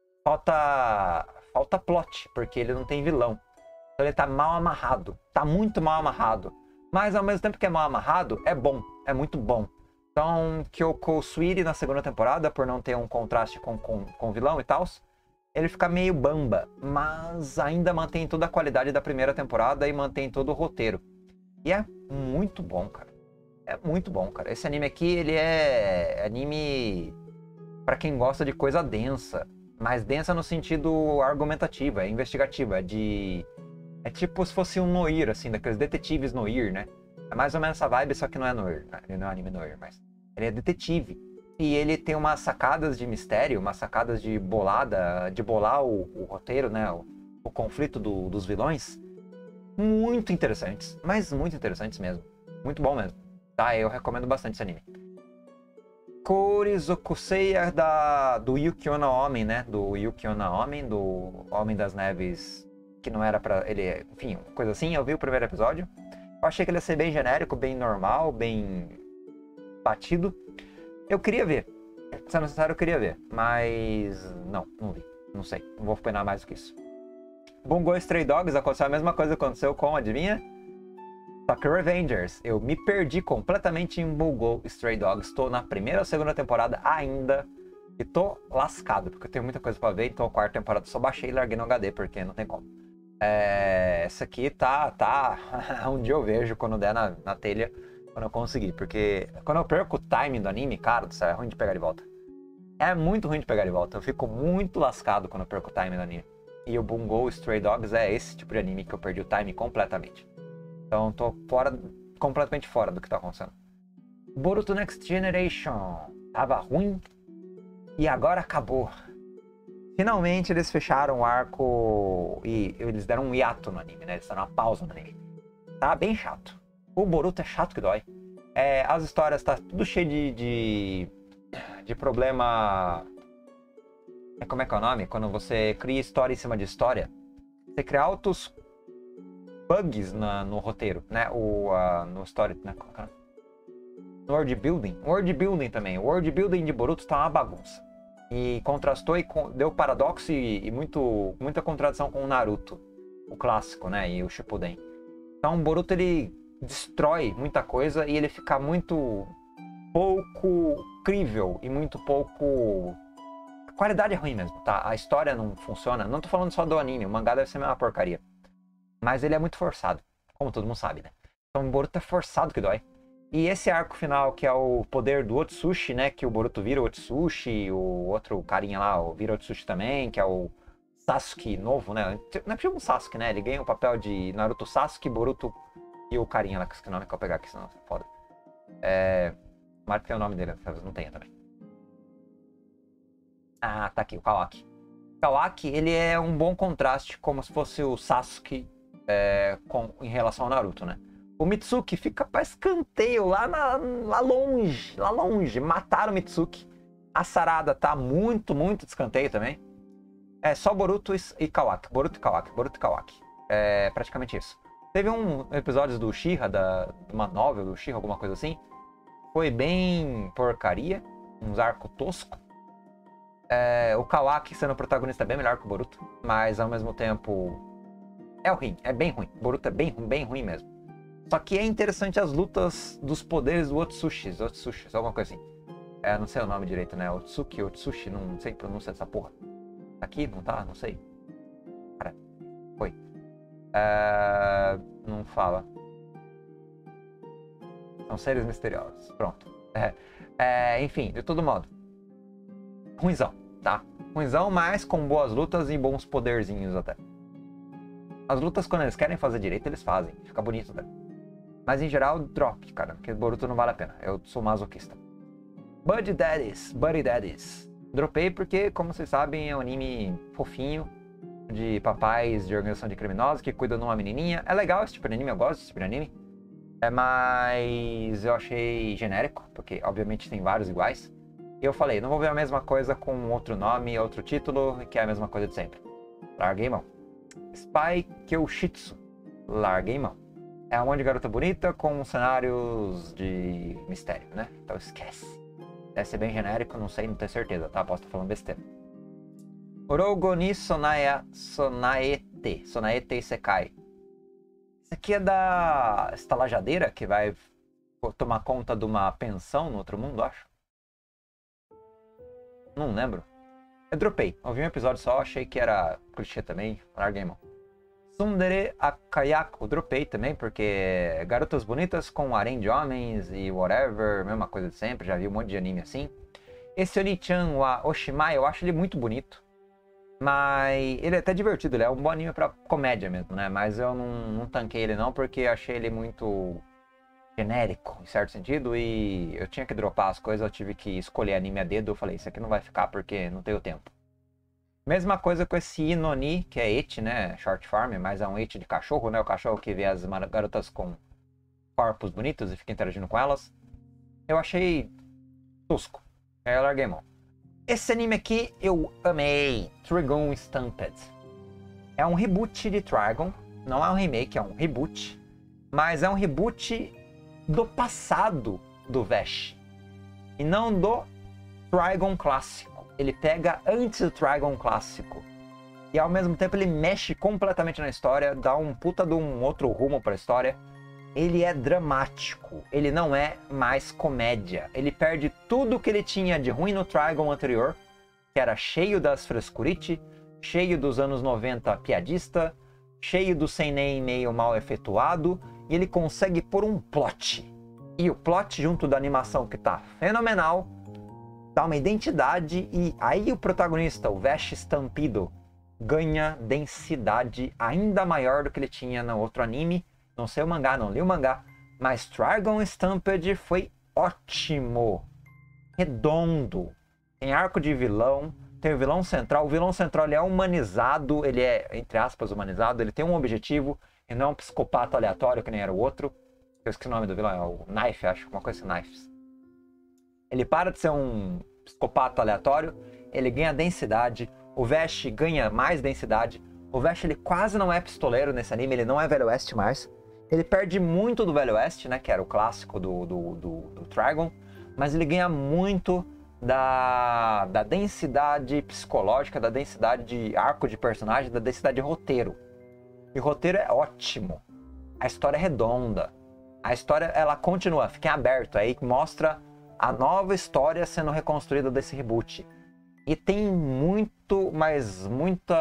Falta plot, porque ele não tem vilão. Então ele tá mal amarrado, tá muito mal amarrado. Mas ao mesmo tempo que é mal amarrado, é bom, é muito bom. Então, Kyoko Suiri na segunda temporada, por não ter um contraste com o vilão e tal, ele fica meio bamba, mas ainda mantém toda a qualidade da primeira temporada e mantém todo o roteiro. E é muito bom, cara. É muito bom, cara. Esse anime aqui, ele é anime pra quem gosta de coisa densa. Mas densa no sentido argumentativo, é investigativo, é tipo se fosse um noir, assim, daqueles detetives noir, né? É mais ou menos essa vibe, só que não é noir, né? Ele não é anime noir, mas ele é detetive. E ele tem umas sacadas de mistério, umas sacadas de bolar o roteiro, né? O conflito dos vilões. Muito interessantes, mas muito interessantes mesmo. Muito bom mesmo. Tá, eu recomendo bastante esse anime. Korizokusei é do Yuki Onna Homem, né? Do Yuki Onna Homem, do Homem das Neves, que não era pra ele... Enfim, coisa assim, eu vi o primeiro episódio. Eu achei que ele ia ser bem genérico, bem normal, bem batido. Eu queria ver. Sendo sincero, eu queria ver. Mas não vi. Não sei. Não vou opinar mais do que isso. Bungo Stray Dogs, aconteceu a mesma coisa que aconteceu com, adivinha? Tokyo Revengers. Eu me perdi completamente em Bungo Stray Dogs. Estou na primeira ou segunda temporada ainda. E tô lascado, porque eu tenho muita coisa pra ver. Então a quarta temporada só baixei e larguei no HD, porque não tem como. Essa aqui tá... Um dia eu vejo quando der na telha, quando eu conseguir. Porque quando eu perco o timing do anime, cara do céu, é ruim de pegar de volta. É muito ruim de pegar de volta. Eu fico muito lascado quando eu perco o timing do anime. E o Bungo Stray Dogs é esse tipo de anime que eu perdi o timing completamente. Então tô completamente fora do que tá acontecendo. Boruto Next Generation tava ruim e agora acabou. Finalmente eles fecharam o arco e eles deram um hiato no anime, né? Eles deram uma pausa no anime. Tá bem chato. O Boruto é chato que dói. As histórias tá tudo cheio de problema... Como é que é o nome? Quando você cria história em cima de história, você cria altos bugs no roteiro, né? No story, né? No world building. World building também. O world building de Boruto tá uma bagunça. E contrastou e deu paradoxo e muita contradição com o Naruto, o clássico, né? E o Shippuden. Então o Boruto ele destrói muita coisa e ele fica muito pouco crível e muito pouco... A qualidade é ruim mesmo, tá? A história não funciona. Não tô falando só do anime, o mangá deve ser uma porcaria. Mas ele é muito forçado, como todo mundo sabe, né? Então o Boruto é forçado que dói. E esse arco final, que é o poder do Otsushi, né? Que o Boruto vira o Otsushi, o outro carinha lá vira o Otsushi também, que é o Sasuke novo, né? Não é tipo um Sasuke, né? Ele ganha o papel de Naruto Sasuke, Boruto e o carinha lá, que o nome que eu vou pegar aqui, senão é foda. Tomara que tem o nome dele, talvez não tenha também. Ah, tá aqui, o Kawaki. O Kawaki, ele é um bom contraste, como se fosse o Sasuke em relação ao Naruto, né? O Mitsuki fica pra escanteio lá longe. Mataram o Mitsuki. A Sarada tá muito de escanteio também. É só Boruto e Kawaki. Boruto e Kawaki. É praticamente isso. Teve um episódio do Uchiha, de uma novel do Uchiha, alguma coisa assim. Foi bem porcaria. Uns arcos toscos. O Kawaki sendo o protagonista é bem melhor que o Boruto. Mas ao mesmo tempo... É ruim, é bem ruim. Boruto é bem ruim mesmo. Só que é interessante as lutas dos poderes do Otsushi, alguma coisa assim. Não sei o nome direito, né? Otsushi, não sei pronunciar dessa porra. Tá aqui? Não tá? Não sei. Cara, foi. Não fala. São seres misteriosos. Pronto. Enfim, de todo modo. Ruinzão, tá? Ruinzão, mas com boas lutas e bons poderzinhos até. As lutas, quando eles querem fazer direito, eles fazem. Fica bonito até. Mas em geral, drop, cara. Porque Boruto não vale a pena. Eu sou masoquista. Buddy Daddies. Dropei porque, como vocês sabem, é um anime fofinho, de papais de organização de criminosos que cuidam de uma menininha. É legal esse tipo de anime, eu gosto desse tipo de anime. Mas eu achei genérico, porque obviamente tem vários iguais. E eu falei, não vou ver a mesma coisa com outro nome, outro título, que é a mesma coisa de sempre. Larguei mão. Spy Kyoushitsu. Larguei mão. É um monte de garota bonita com cenários de mistério, né? Então esquece. Deve ser bem genérico, não sei, não tenho certeza, tá? Posso estar falando besteira. Orogo ni Sonaete Isekai. Isso aqui é da estalajadeira que vai tomar conta de uma pensão no outro mundo, acho. Não lembro. Eu dropei. Ouvi um episódio só, achei que era clichê também. Larguei mão. Tsundere Akayako. Dropei também, porque garotas bonitas com harém de homens e whatever, mesma coisa de sempre. Já vi um monte de anime assim. Esse Oni-chan wa Oshimai, eu acho ele muito bonito. Mas ele é até divertido, ele é um bom anime pra comédia mesmo, né? Mas eu não tanquei ele não, porque achei ele muito genérico, em certo sentido. E eu tinha que dropar as coisas, eu tive que escolher anime a dedo. Eu falei, isso aqui não vai ficar porque não tenho tempo. Mesma coisa com esse Inoni, que é eti, né? Short form, mas é um eti de cachorro, né? O cachorro que vê as garotas com corpos bonitos e fica interagindo com elas. Eu achei tosco. Aí eu larguei mão. Esse anime aqui eu amei, Trigun Stamped. É um reboot de Trigun, não é um remake, é um reboot. Mas é um reboot do passado do Vash. E não do Trigun clássico. Ele pega antes do Trigun clássico. E ao mesmo tempo ele mexe completamente na história, dá um puta de um outro rumo pra história. Ele é dramático, ele não é mais comédia. Ele perde tudo que ele tinha de ruim no Trigun anterior, que era cheio das frescurite, cheio dos anos 90 piadista, cheio do seinen meio mal efetuado, e ele consegue pôr um plot. E o plot, junto da animação que tá fenomenal, dá uma identidade, e aí o protagonista, o Vash Stampido, ganha densidade ainda maior do que ele tinha no outro anime. Não sei o mangá, não li o mangá, mas Trigun Stampede foi ótimo, redondo, tem arco de vilão, tem o vilão central ele é humanizado, ele é, entre aspas, humanizado, ele tem um objetivo, e não é um psicopata aleatório que nem era o outro. Eu esqueci o nome do vilão, é o Knife, acho, uma coisa assim, Knives. Ele para de ser um psicopata aleatório, ele ganha densidade, o Vash ganha mais densidade, o Vash ele quase não é pistoleiro nesse anime, ele não é Velho Oeste mais. Ele perde muito do Velho Oeste, né, que era o clássico do Trigun, mas ele ganha muito da densidade psicológica, da densidade de arco de personagem, da densidade de roteiro. E o roteiro é ótimo, a história é redonda, a história ela continua, fica em aberto, aí mostra a nova história sendo reconstruída desse reboot. E tem muito, mas muita...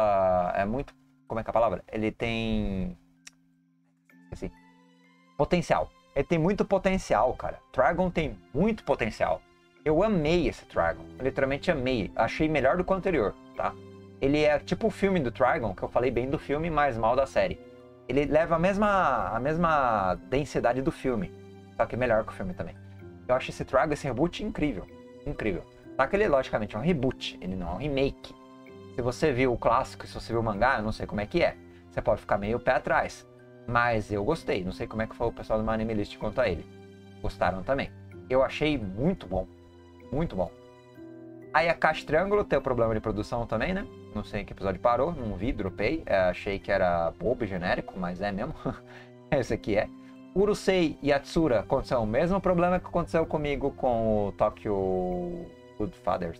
é muito... como é que é a palavra? Ele tem... assim, potencial. Ele tem muito potencial, cara. Trigun tem muito potencial. Eu amei esse Trigun. Literalmente amei. Achei melhor do que o anterior, tá? Ele é tipo o filme do Trigun, que eu falei bem do filme, mas mal da série. Ele leva a mesma densidade do filme. Só que melhor que o filme também. Eu acho esse Trigun, esse reboot incrível. Incrível. Só que ele, logicamente, é um reboot. Ele não é um remake. Se você viu o clássico, se você viu o mangá, eu não sei como é que é. Você pode ficar meio pé atrás. Mas eu gostei. Não sei como é que foi o pessoal do My Anime List quanto a ele. Gostaram também. Eu achei muito bom. Muito bom. Aí a Caixa Triângulo tem o problema de produção também, né? Não sei em que episódio parou. Não vi, dropei. Achei que era bobo e genérico, mas é mesmo. Esse aqui é. Urusei Yatsura aconteceu o mesmo problema que aconteceu comigo com o Tokyo Godfathers.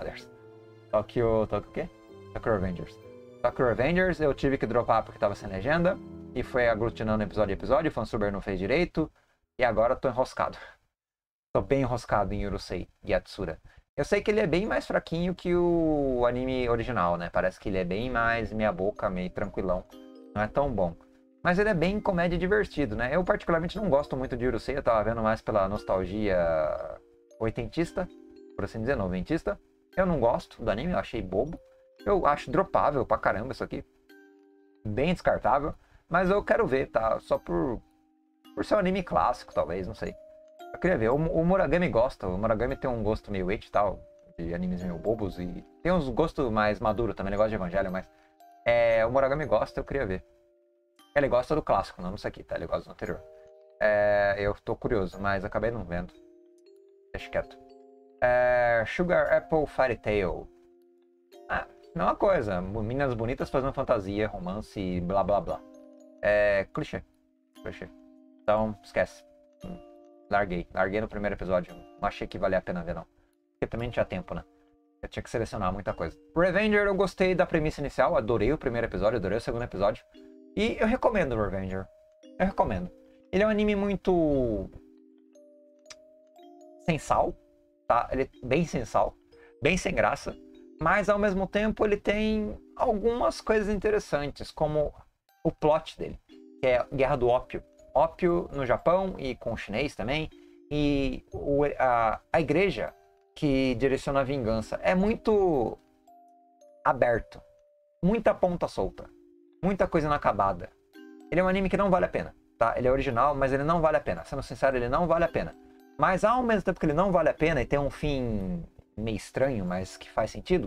Tokyo o quê? Tokyo Revengers. Tokyo Revengers eu tive que dropar porque tava sem legenda. E foi aglutinando episódio a episódio. O fansuber não fez direito. E agora tô enroscado. Tô bem enroscado em Urusei Yatsura. Eu sei que ele é bem mais fraquinho que o anime original, né? Parece que ele é bem mais meia boca, meio tranquilão. Não é tão bom. Mas ele é bem comédia divertido, né? Eu particularmente não gosto muito de Urusei. Eu tava vendo mais pela nostalgia oitentista. Por assim dizer, noventista. Eu não gosto do anime, eu achei bobo. Eu acho dropável pra caramba isso aqui. Bem descartável. Mas eu quero ver, tá? Só por ser um anime clássico, talvez, não sei. Eu queria ver. O Muragami gosta. O Muragami tem um gosto meio eti e tal. de animes meio bobos e tem uns gostos mais maduros também, ele gosta de Evangelho, mas o Moragami gosta, eu queria ver. Ele gosta do clássico, não disso aqui, tá? Ele gosta do anterior. Eu tô curioso, mas acabei não vendo. Deixa quieto. Sugar Apple Fairy Tail. Mesma coisa. Meninas bonitas fazendo fantasia, romance e blá blá blá. Clichê. Então, esquece. Larguei no primeiro episódio. Não achei que valia a pena ver, não. Porque também não tinha tempo, né? Eu tinha que selecionar muita coisa. Revenger, eu gostei da premissa inicial. Adorei o primeiro episódio, adorei o segundo episódio. E eu recomendo o Revenger. Eu recomendo. Ele é um anime muito... sem sal, tá? Ele é bem sem sal. Bem sem graça. Mas, ao mesmo tempo, ele tem algumas coisas interessantes. Como o plot dele. Que é a Guerra do Ópio. Ópio no Japão e com o chinês também. E a igreja que direciona a vingança é muito aberto. Muita ponta solta. Muita coisa inacabada. Ele é um anime que não vale a pena, tá? Ele é original, mas ele não vale a pena. Sendo sincero, ele não vale a pena. Mas ao mesmo tempo que ele não vale a pena e tem um fim meio estranho, mas que faz sentido,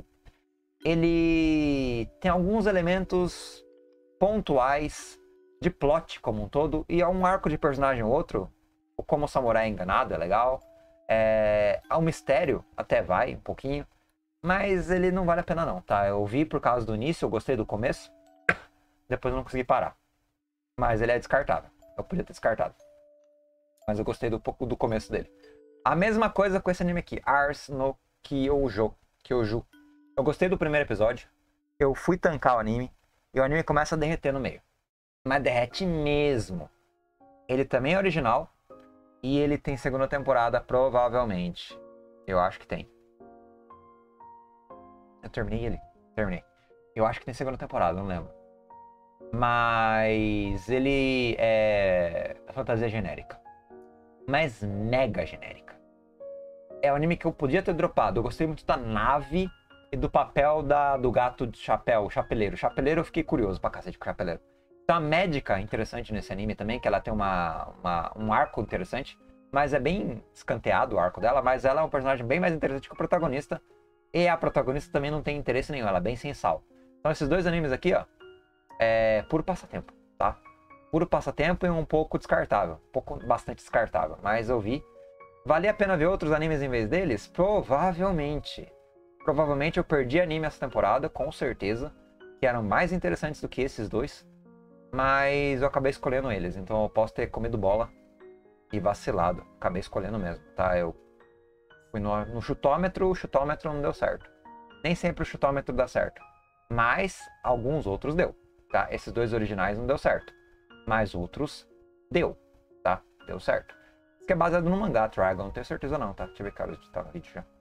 ele tem alguns elementos pontuais de plot como um todo, e é um arco de personagem ou outro, como o samurai é enganado, é legal. Há um mistério, até vai, um pouquinho, mas ele não vale a pena não, tá? Eu vi por causa do início, eu gostei do começo, depois eu não consegui parar. Mas ele é descartável, eu podia ter descartado. Mas eu gostei do começo dele. A mesma coisa com esse anime aqui, Ars no Kyoju. Eu gostei do primeiro episódio, eu fui tancar o anime, e o anime começa a derreter no meio. Mas derrete mesmo. Ele também é original, e ele tem segunda temporada, provavelmente. Eu acho que tem. Eu terminei ele? Terminei. Eu acho que tem segunda temporada, não lembro. Mas ele é fantasia genérica. Mas mega genérica. É um anime que eu podia ter dropado. Eu gostei muito da nave e do papel do gato de chapéu, o chapeleiro. O chapeleiro eu fiquei curioso pra cacete com o chapeleiro. Tem uma médica interessante nesse anime também, que ela tem um arco interessante. Mas é bem escanteado o arco dela, mas ela é um personagem bem mais interessante que o protagonista. E a protagonista também não tem interesse nenhum, ela é bem sem sal. Então esses dois animes aqui, ó, é puro passatempo, tá? Puro passatempo e um pouco descartável. Bastante descartável, mas eu vi. Valia a pena ver outros animes em vez deles? Provavelmente. Provavelmente eu perdi anime essa temporada, com certeza. Que eram mais interessantes do que esses dois. Mas eu acabei escolhendo eles, então eu posso ter comido bola e vacilado. Acabei escolhendo mesmo, tá? Eu fui no chutômetro, o chutômetro não deu certo. Nem sempre o chutômetro dá certo. Mas alguns outros deu, tá? Esses dois originais não deu certo. Mas outros deu, tá? Deu certo. Isso que é baseado no mangá, Dragon. Não tenho certeza não, tá? Deixa eu ver que horas tá no vídeo já.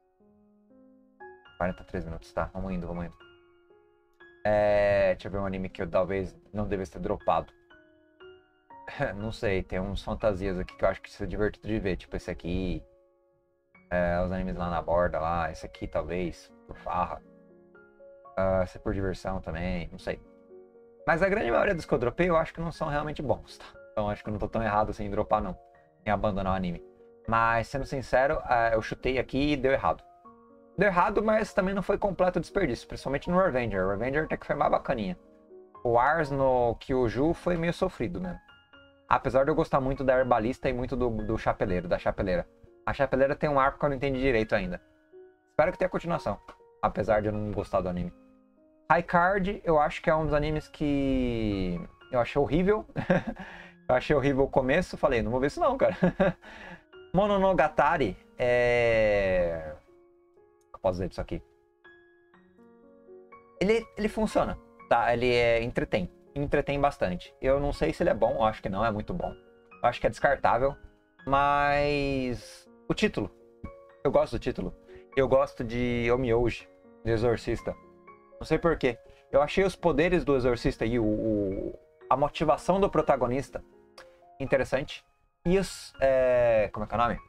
43 minutos, tá? Vamos indo. Deixa eu ver um anime que eu talvez não devesse ter dropado. Não sei, tem uns fantasias aqui que eu acho que seria divertido de ver. Tipo esse aqui. Os animes lá na borda, lá. Esse aqui talvez, por farra. Esse por diversão também, não sei. Mas a grande maioria dos que eu dropei eu acho que não são realmente bons, tá? Então acho que eu não tô tão errado assim em dropar não. Em abandonar o anime. Mas sendo sincero, eu chutei aqui e deu errado. Deu errado, mas também não foi completo desperdício. Principalmente no Revenger. O Revenger até que foi mais bacaninha. O Ars no Kyoju foi meio sofrido mesmo. Apesar de eu gostar muito da herbalista e muito do chapeleiro, da chapeleira. A chapeleira tem um arco que eu não entendi direito ainda. Espero que tenha continuação. Apesar de eu não gostar do anime. High Card, eu acho que é um dos animes que eu achei horrível. Eu achei horrível o começo. Falei, não vou ver isso não, cara. Mononogatari é... Eu posso dizer disso aqui. Ele funciona, tá? Ele entretém. Entretém bastante. Eu não sei se ele é bom, eu acho que não é muito bom. Eu acho que é descartável. Mas... o título. Eu gosto do título. Eu gosto de Omiyouji, de Exorcista. Não sei porquê. Eu achei os poderes do Exorcista e a motivação do protagonista interessante. E os... como é que é o nome?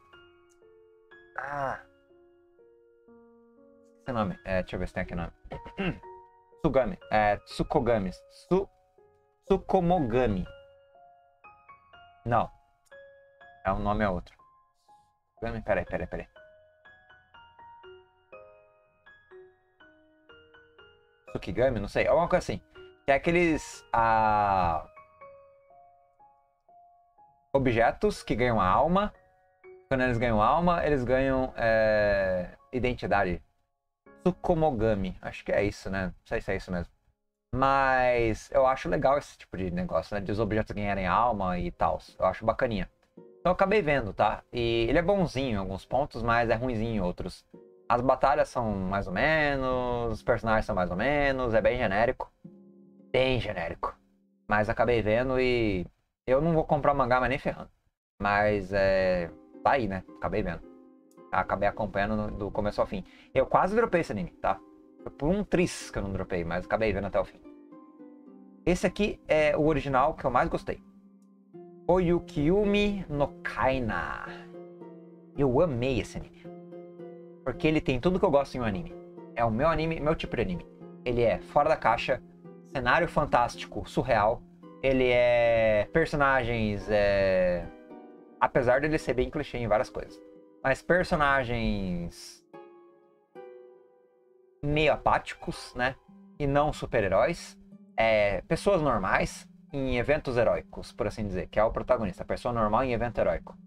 Esse nome. Deixa eu ver se tem aqui o nome. Tsugami. Tsukogami. Tsukomogami. Não. O nome é outro. Peraí. Tsukigami, não sei, alguma coisa assim. Que é aqueles objetos que ganham alma. Quando eles ganham identidade. Tsukomogami, acho que é isso, né? Não sei se é isso mesmo. Mas eu acho legal esse tipo de negócio, né? De os objetos ganharem alma e tal. Eu acho bacaninha. Então eu acabei vendo, tá? E ele é bonzinho em alguns pontos, mas é ruinzinho em outros. As batalhas são mais ou menos, os personagens são mais ou menos, é bem genérico. Bem genérico. Mas acabei vendo e eu não vou comprar o mangá, mas nem ferrando. Mas tá aí, né? Acabei vendo. Acabei acompanhando do começo ao fim. Eu quase dropei esse anime, tá? Foi por um tris que eu não dropei, mas acabei vendo até o fim. Esse aqui é o original que eu mais gostei. Oyukyumi no Kaina. Eu amei esse anime. Porque ele tem tudo que eu gosto em um anime. É o meu anime, meu tipo de anime. Ele é fora da caixa, cenário fantástico, surreal. Ele é personagens, apesar dele ser bem clichê em várias coisas. Mas personagens meio apáticos, né? E não super-heróis. Pessoas normais em eventos heróicos, por assim dizer. Que é o protagonista, a pessoa normal em evento heróico.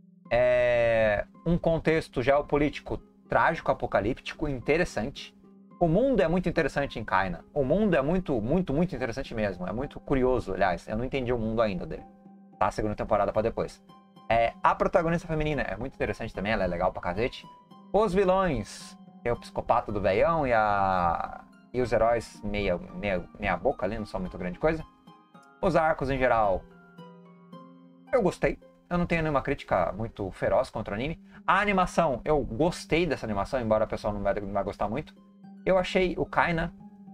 Um contexto geopolítico trágico, apocalíptico, interessante. O mundo é muito interessante em Kaina. O mundo é muito, muito, muito interessante mesmo. É muito curioso, aliás. Eu não entendi o mundo ainda dele. Tá? A segunda temporada pra depois. A protagonista feminina é muito interessante também. Ela é legal pra cacete. Os vilões. Tem o psicopata do veião e os heróis meia boca ali. Não são muito grande coisa. Os arcos em geral. Eu gostei. Eu não tenho nenhuma crítica muito feroz contra o anime. A animação, eu gostei dessa animação, embora a pessoa não vai gostar muito. Eu achei o Kaina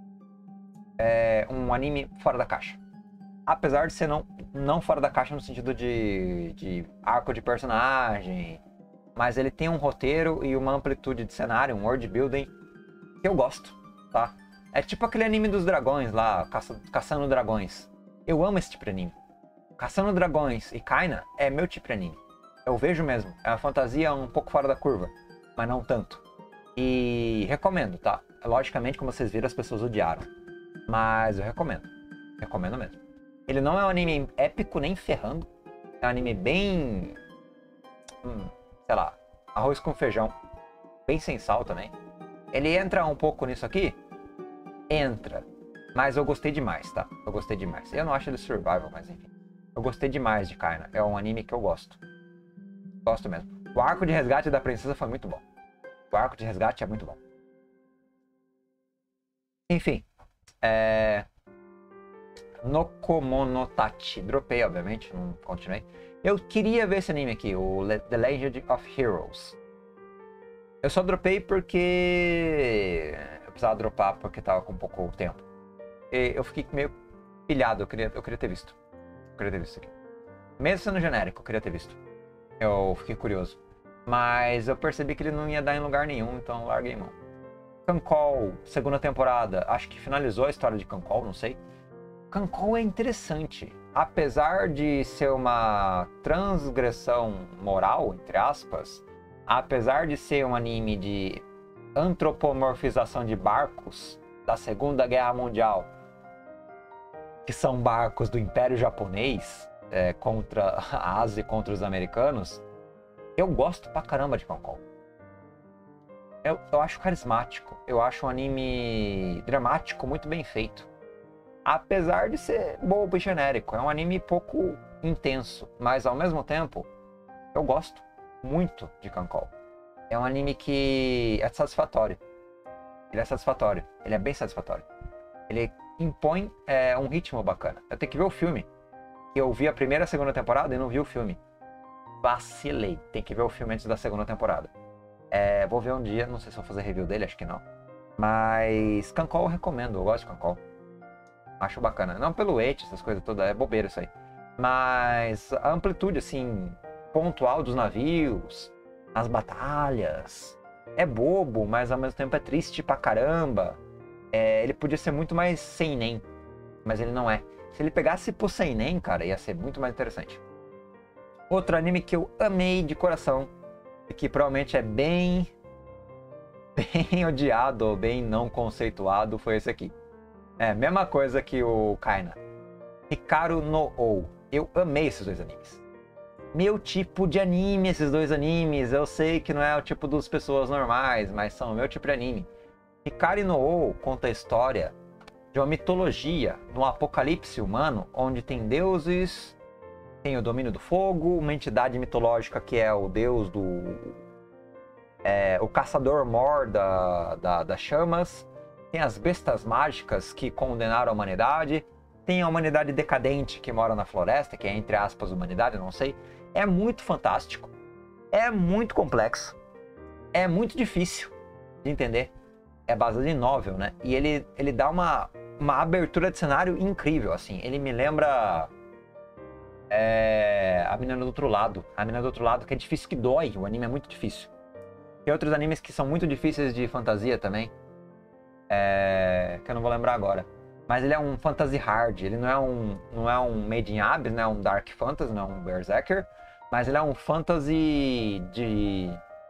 um anime fora da caixa. Apesar de ser não fora da caixa no sentido de arco de personagem. Mas ele tem um roteiro e uma amplitude de cenário, um world building que eu gosto, tá? É tipo aquele anime dos dragões lá, Caçando Dragões. Eu amo esse tipo de anime. Caçando Dragões e Kaina é meu tipo de anime. Eu vejo mesmo. É uma fantasia um pouco fora da curva, mas não tanto. E recomendo, tá? Logicamente, como vocês viram, as pessoas odiaram. Mas eu recomendo. Recomendo mesmo. Ele não é um anime épico nem ferrando. É um anime bem... sei lá, arroz com feijão. Bem sem sal também. Ele entra um pouco nisso aqui? Entra. Mas eu gostei demais, tá? Eu gostei demais. Eu não acho ele survival, mas enfim. Eu gostei demais de Kaina. É um anime que eu gosto. Gosto mesmo. O arco de resgate da princesa foi muito bom. O arco de resgate é muito bom. Enfim. Nokomonotachi. Dropei, obviamente. Não continuei. Eu queria ver esse anime aqui. O The Legend of Heroes. Eu só dropei porque... eu precisava dropar porque tava com pouco tempo. E eu fiquei meio pilhado. Eu queria ter visto. Eu queria ter visto aqui. Mesmo sendo genérico, eu queria ter visto. Eu fiquei curioso. Mas eu percebi que ele não ia dar em lugar nenhum, então larguei mão. Kankol, segunda temporada. Acho que finalizou a história de Kankol, não sei. Kankol é interessante. Apesar de ser uma transgressão moral, entre aspas, apesar de ser um anime de antropomorfização de barcos da Segunda Guerra Mundial, que são barcos do Império Japonês, contra a Ásia e contra os americanos, eu gosto pra caramba de Kankol. Eu acho carismático, eu acho um anime dramático muito bem feito. Apesar de ser bobo e genérico, é um anime pouco intenso, mas ao mesmo tempo, eu gosto muito de Kankol. É um anime que é satisfatório. Ele é satisfatório, ele é bem satisfatório. Ele impõe um ritmo bacana. Eu tenho que ver o filme. Eu vi a primeira e a segunda temporada e não vi o filme. Vacilei. Tem que ver o filme antes da segunda temporada. Vou ver um dia, não sei se vou fazer review dele, acho que não. Mas Kankol eu recomendo, eu gosto de Kankol. Acho bacana. Não pelo weight, essas coisas todas, é bobeira isso aí. Mas a amplitude, assim, pontual dos navios, as batalhas, é bobo, mas ao mesmo tempo é triste pra caramba. Ele podia ser muito mais seinen, mas ele não é. Se ele pegasse pro seinen, cara, ia ser muito mais interessante. Outro anime que eu amei de coração, e que provavelmente é bem odiado ou bem não conceituado, foi esse aqui. É, mesma coisa que o Kaina. Hikaru no Ou. Eu amei esses dois animes. Meu tipo de anime, esses dois animes. Eu sei que não é o tipo das pessoas normais, mas são o meu tipo de anime. Hikaru no Ou conta a história de uma mitologia, de um apocalipse humano, onde tem deuses, tem o domínio do fogo, uma entidade mitológica que é o deus do... o caçador mor das chamas, tem as bestas mágicas que condenaram a humanidade, tem a humanidade decadente que mora na floresta, que é entre aspas humanidade, não sei. É muito fantástico, é muito complexo, é muito difícil de entender. É baseado em novel, né? E ele dá uma abertura de cenário incrível, assim. Ele me lembra a Menina do Outro Lado. A Menina do Outro Lado, que é difícil, que dói. O anime é muito difícil. Tem outros animes que são muito difíceis de fantasia também. Que eu não vou lembrar agora. Mas ele é um fantasy hard. Ele não é um Made in Abyss, não é um Dark Fantasy, não é um Berserker. Mas ele é um fantasy de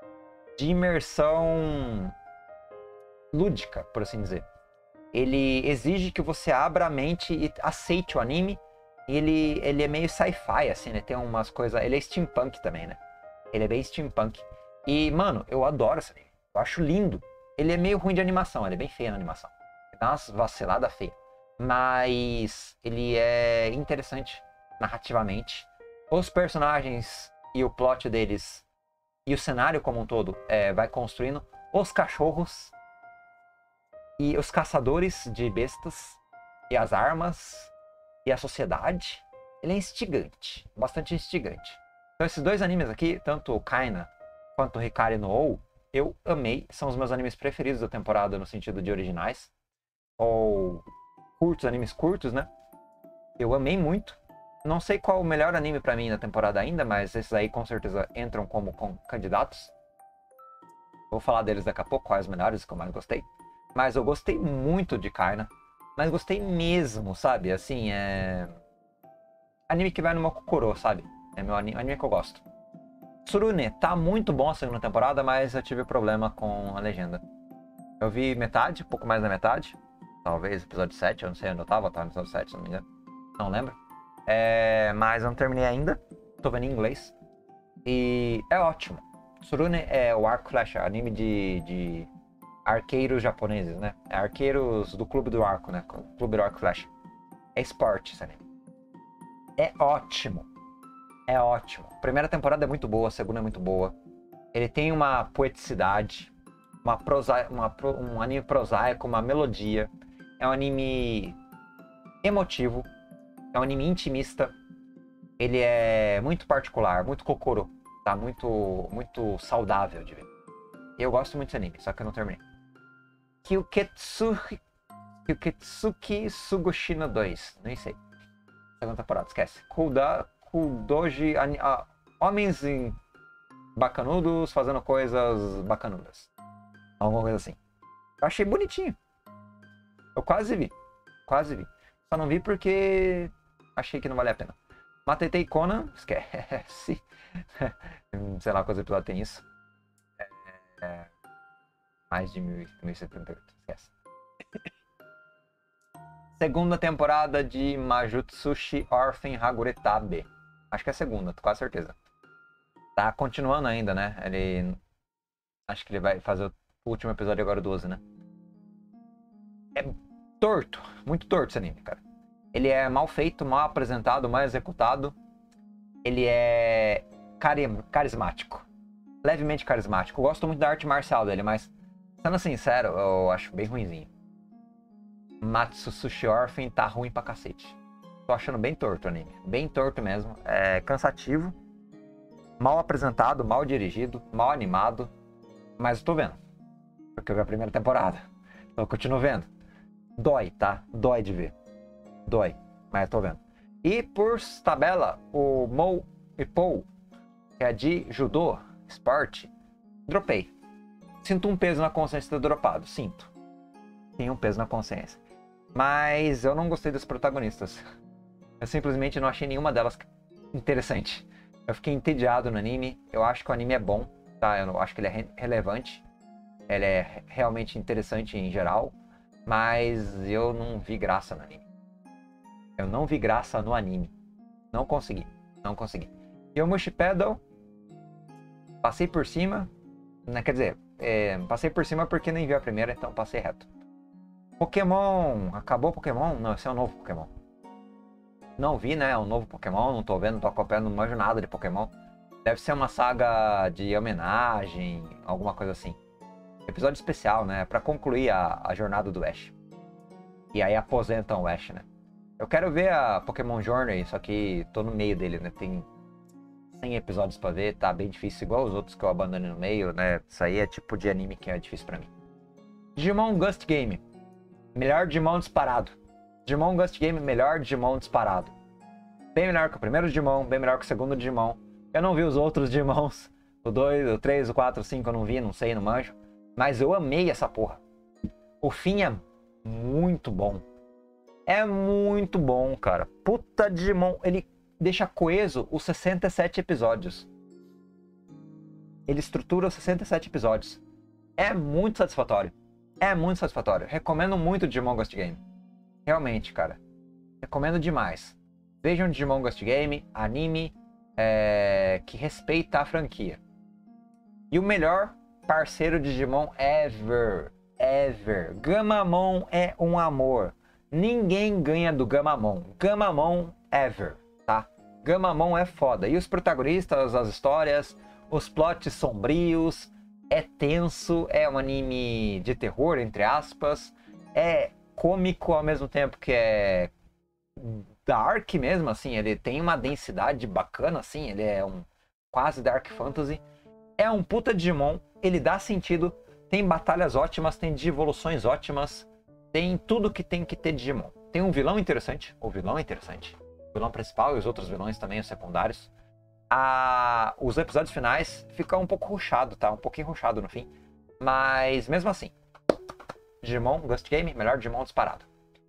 imersão lúdica, por assim dizer. Ele exige que você abra a mente e aceite o anime. E ele é meio sci-fi, assim, né? Tem umas coisas... Ele é steampunk também, né? Ele é bem steampunk. E, mano, eu adoro esse anime. Eu acho lindo. Ele é meio ruim de animação, ele é bem feio na animação. Ele dá umas vaciladas feias. Mas ele é interessante narrativamente. Os personagens e o plot deles e o cenário como um todo vai construindo. Os cachorros e os caçadores de bestas e as armas e a sociedade. Ele é instigante, bastante instigante. Então esses dois animes aqui, tanto o Kaina quanto o Hikari no Ou, eu amei. São os meus animes preferidos da temporada no sentido de originais. Ou curtos, animes curtos, né? Eu amei muito. Não sei qual o melhor anime pra mim na temporada ainda, mas esses aí com certeza entram como candidatos. Vou falar deles daqui a pouco, quais os melhores que eu mais gostei. Mas eu gostei muito de Kaina. Mas gostei mesmo, sabe? Assim, anime que vai no meu Kokoro, sabe? É meu anime que eu gosto. Tsurune, tá muito bom a segunda temporada, mas eu tive problema com a legenda. Eu vi metade, pouco mais da metade. Talvez episódio 7, eu não sei onde eu tava no episódio 7, se não me engano. Não lembro. Mas eu não terminei ainda. Tô vendo em inglês. E é ótimo. Tsurune é o Arco Flecha, anime de arqueiros japoneses, né? É arqueiros do Clube do Arco, né? Clube do Arco Flecha. É esporte esse anime. É ótimo. É ótimo. A primeira temporada é muito boa, a segunda é muito boa. Ele tem uma poeticidade, um anime prosaico, uma melodia. É um anime emotivo. É um anime intimista. Ele é muito particular, muito kokoro. Tá? Muito saudável de ver. Eu gosto muito desse anime, só que eu não terminei. Kyuketsuki Sugushi no 2. Nem sei. Segunda temporada, esquece. Kudoji... homens bacanudos fazendo coisas bacanudas. Alguma coisa assim. Eu achei bonitinho. Eu quase vi. Só não vi porque achei que não valia a pena. Matetei Conan, esquece. Sei lá quantos episódios tem isso. Mais de 1078, esquece. Segunda temporada de Majutsushi Orphan Haguretabe. Acho que é a segunda, tô quase certeza. Tá continuando ainda, né? Acho que ele vai fazer o último episódio agora, 12, né? É torto, muito torto esse anime, cara. Ele é mal feito, mal apresentado, mal executado. Ele é carismático. Levemente carismático. Eu gosto muito da arte marcial dele, mas, sendo sincero, eu acho bem ruinzinho. Matsusushi Orphan tá ruim pra cacete. Tô achando bem torto o anime. Bem torto mesmo. É cansativo. Mal apresentado, mal dirigido, mal animado. Mas eu tô vendo. Porque eu vi a primeira temporada. Então eu continuo vendo. Dói, tá? Dói de ver. Dói. Mas eu tô vendo. E por tabela, o Mou Ipou, que é de judô, esporte, dropei. Sinto um peso na consciência de ter dropado. Sinto. Tem um peso na consciência. Mas eu não gostei dos protagonistas. Eu simplesmente não achei nenhuma delas interessante. Eu fiquei entediado no anime. Eu acho que o anime é bom, tá? Eu acho que ele é relevante. Ele é realmente interessante em geral. mas eu não vi graça no anime. Eu não vi graça no anime. Não consegui. E o Mushipedal, passei por cima, né, quer dizer, passei por cima porque nem vi a primeira, então passei reto. Pokémon, acabou Pokémon? Não, esse é um novo Pokémon. Não vi, né, é um novo Pokémon, não tô vendo, não tô acompanhando, não manjo nada de Pokémon. Deve ser uma saga de homenagem, alguma coisa assim. Episódio especial, né, pra concluir a jornada do Ash. E aí aposentam o Ash, né. Eu quero ver a Pokémon Journey, só que tô no meio dele, né, tem 100 episódios pra ver, tá bem difícil, igual os outros que eu abandonei no meio, né, isso aí é tipo de anime que é difícil pra mim. Digimon Ghost Game, melhor Digimon disparado. Digimon Ghost Game, melhor Digimon disparado. Bem melhor que o primeiro Digimon, bem melhor que o segundo Digimon. Eu não vi os outros Digimons, o 2, o 3, o 4, o 5 eu não vi, não sei, não manjo. Mas eu amei essa porra. O fim é muito bom. É muito bom, cara. Puta Digimon, ele deixa coeso os 67 episódios. Ele estrutura os 67 episódios. É muito satisfatório. É muito satisfatório. Recomendo muito Digimon Ghost Game. Realmente, cara. Recomendo demais. Vejam Digimon Ghost Game, anime que respeita a franquia. E o melhor parceiro de Digimon ever. Gamamon é um amor. Ninguém ganha do Gamamon. Gamamon ever, tá? Gamamon é foda. E os protagonistas, as histórias, os plots sombrios, é tenso, é um anime de terror, entre aspas, é cômico ao mesmo tempo que é dark mesmo, assim, ele tem uma densidade bacana, assim, ele é um quase dark fantasy. É um puta Digimon, ele dá sentido, tem batalhas ótimas, tem evoluções ótimas, tem tudo que tem que ter Digimon. Tem um vilão interessante, o vilão principal e os outros vilões também, os secundários. Os episódios finais ficam um pouco rushado, tá? Um pouquinho rushado no fim. Mas mesmo assim, Digimon Ghost Game, melhor Digimon disparado.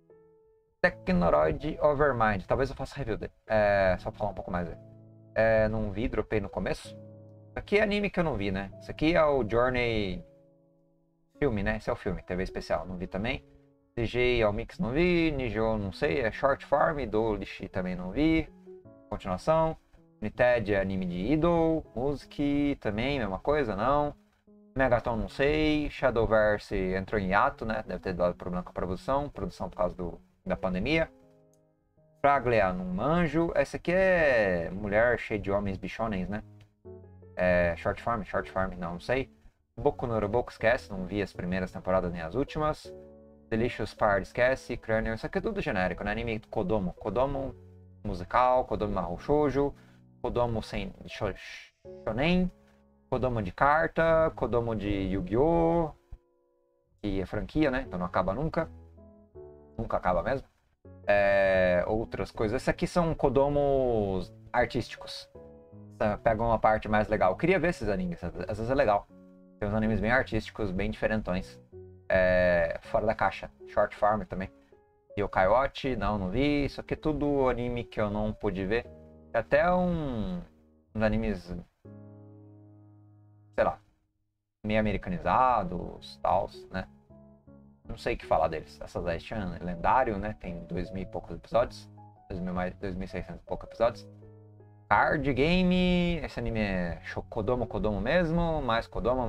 Technoroid Overmind, talvez eu faça review dele. Só pra falar um pouco mais dele. Não vi, dropei no começo. Isso aqui é anime que eu não vi, né? Isso aqui é o Journey filme, né? Esse é o filme, TV especial, não vi também. CG Almix não vi, Nijou não sei, é Short Farm, Dolish também não vi. Continuação. United é anime de Idol, Music também, mesma coisa, não. Megaton não sei, Shadowverse entrou em hiato, né? Deve ter dado problema com a produção por causa da pandemia. Fraglia não manjo. Essa aqui é mulher cheia de homens bichonens, né? Short Farm, não sei. Boku no Roboku esquece, não vi as primeiras temporadas nem as últimas. Delicious Party esquece, Cranium, isso aqui é tudo genérico, né? Anime Kodomo, Kodomo musical, Kodomo Mahou Shoujo, Kodomo Shonen, Kodomo de carta, Kodomo de Yu-Gi-Oh! Que é franquia, né? Então não acaba nunca. Nunca acaba mesmo. Outras coisas. Esses aqui são Kodomos artísticos. Pegam uma parte mais legal. Eu queria ver esses animes, às vezes é legal. Tem uns animes bem artísticos, bem diferentões. Fora da caixa. Short Farm também. Yokai Watch, não vi. Isso aqui é tudo anime que eu não pude ver. Até uns animes, sei lá, meio americanizados, tals, né? Não sei o que falar deles. Assassination é lendário, né? Tem 2000 e poucos episódios. 2.600 e poucos episódios. Card Game, esse anime é Kodomo mesmo, mais Kodomo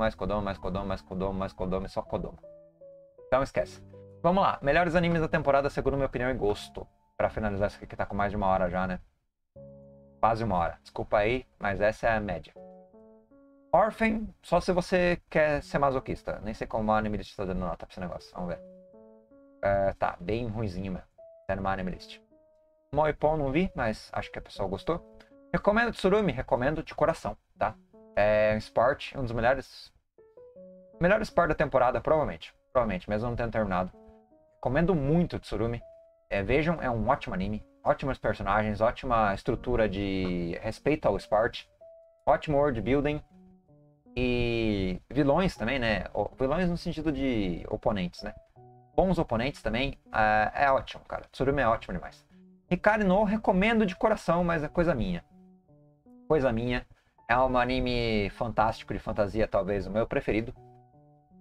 e só Kodomo. Então esquece. Vamos lá, melhores animes da temporada segundo minha opinião e gosto. Pra finalizar isso aqui que tá com mais de 1 hora já, né? Quase 1 hora. Desculpa aí, mas essa é a média. Orphan, só se você quer ser masoquista. Nem sei como o Anime List tá dando nota pra esse negócio. Vamos ver. Tá, bem ruinzinho mesmo. Tá no Anime List. Moipon não vi, mas acho que a pessoa gostou. Recomendo Tsurumi, recomendo de coração, tá? É um esporte, um dos melhores esporte da temporada, provavelmente. Provavelmente, mesmo não tendo terminado. Recomendo muito Tsurumi. Vejam, é um ótimo anime. Ótimos personagens, ótima estrutura de respeito ao esporte. Ótimo world building. E vilões também, né? Vilões no sentido de oponentes, né? Bons oponentes também. É ótimo, cara. Tsurumi é ótimo demais. Hikari no recomendo de coração, mas é coisa minha. Coisa minha. É um anime fantástico de fantasia, talvez o meu preferido.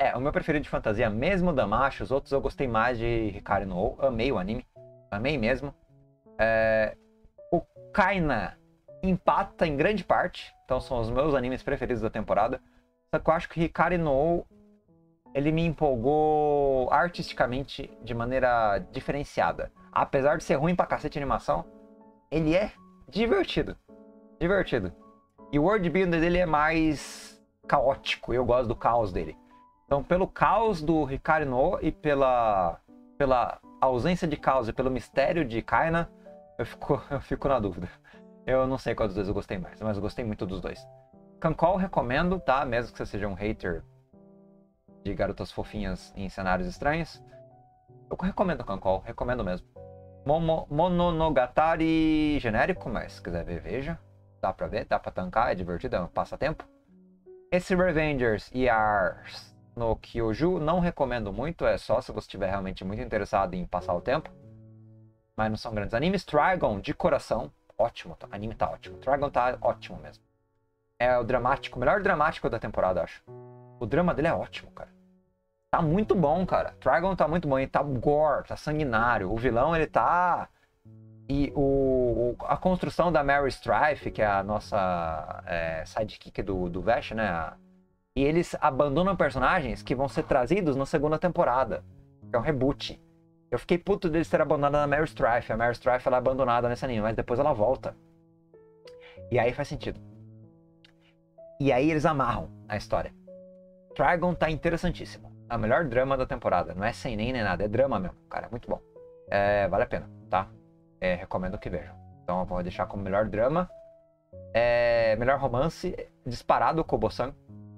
O meu preferido de fantasia, mesmo o Damashi, os outros eu gostei mais de Hikari no Ou. Amei o anime. Amei mesmo. O Kaina empata em grande parte. Então são os meus animes preferidos da temporada. Só que eu acho que Hikari no Ou, ele me empolgou artisticamente de maneira diferenciada. Apesar de ser ruim pra cacete a animação, ele é divertido. Divertido. E o world building dele é mais caótico. Eu gosto do caos dele. Então, pelo caos do Hikari no Ou e pela ausência de caos e pelo mistério de Kaina, eu fico na dúvida. Eu não sei qual dos dois eu gostei mais, mas eu gostei muito dos dois. Kankol recomendo, tá? Mesmo que você seja um hater de garotas fofinhas em cenários estranhos. Eu recomendo Kankol, recomendo mesmo. Mononogatari genérico, mas se quiser ver, veja. Dá pra ver, dá pra tancar, é divertido, é um passatempo. Esse Revengers e Ars no Kyoju não recomendo muito, é só se você estiver realmente muito interessado em passar o tempo. Mas não são grandes animes. Trigon, de coração, ótimo, o anime tá ótimo. Trigon tá ótimo mesmo. É o dramático, o melhor dramático da temporada, acho. O drama dele é ótimo, cara. Tá muito bom, cara. Trigon tá muito bom, ele tá gore, tá sanguinário. O vilão, ele tá... E a construção da Mary Strife, que é a nossa sidekick do Vash, né? E eles abandonam personagens que vão ser trazidos na segunda temporada. Que é um reboot. Eu fiquei puto deles terem abandonado a Mary Strife. A Mary Strife, ela é abandonada nesse anime, mas depois ela volta. E aí faz sentido. E aí eles amarram a história. Trigon tá interessantíssimo. É o melhor drama da temporada. Não é sem nem nada, é drama mesmo. Cara, é muito bom. Vale a pena, tá? Recomendo que vejam. Então eu vou deixar como melhor drama. Melhor romance, disparado o Kobo-san.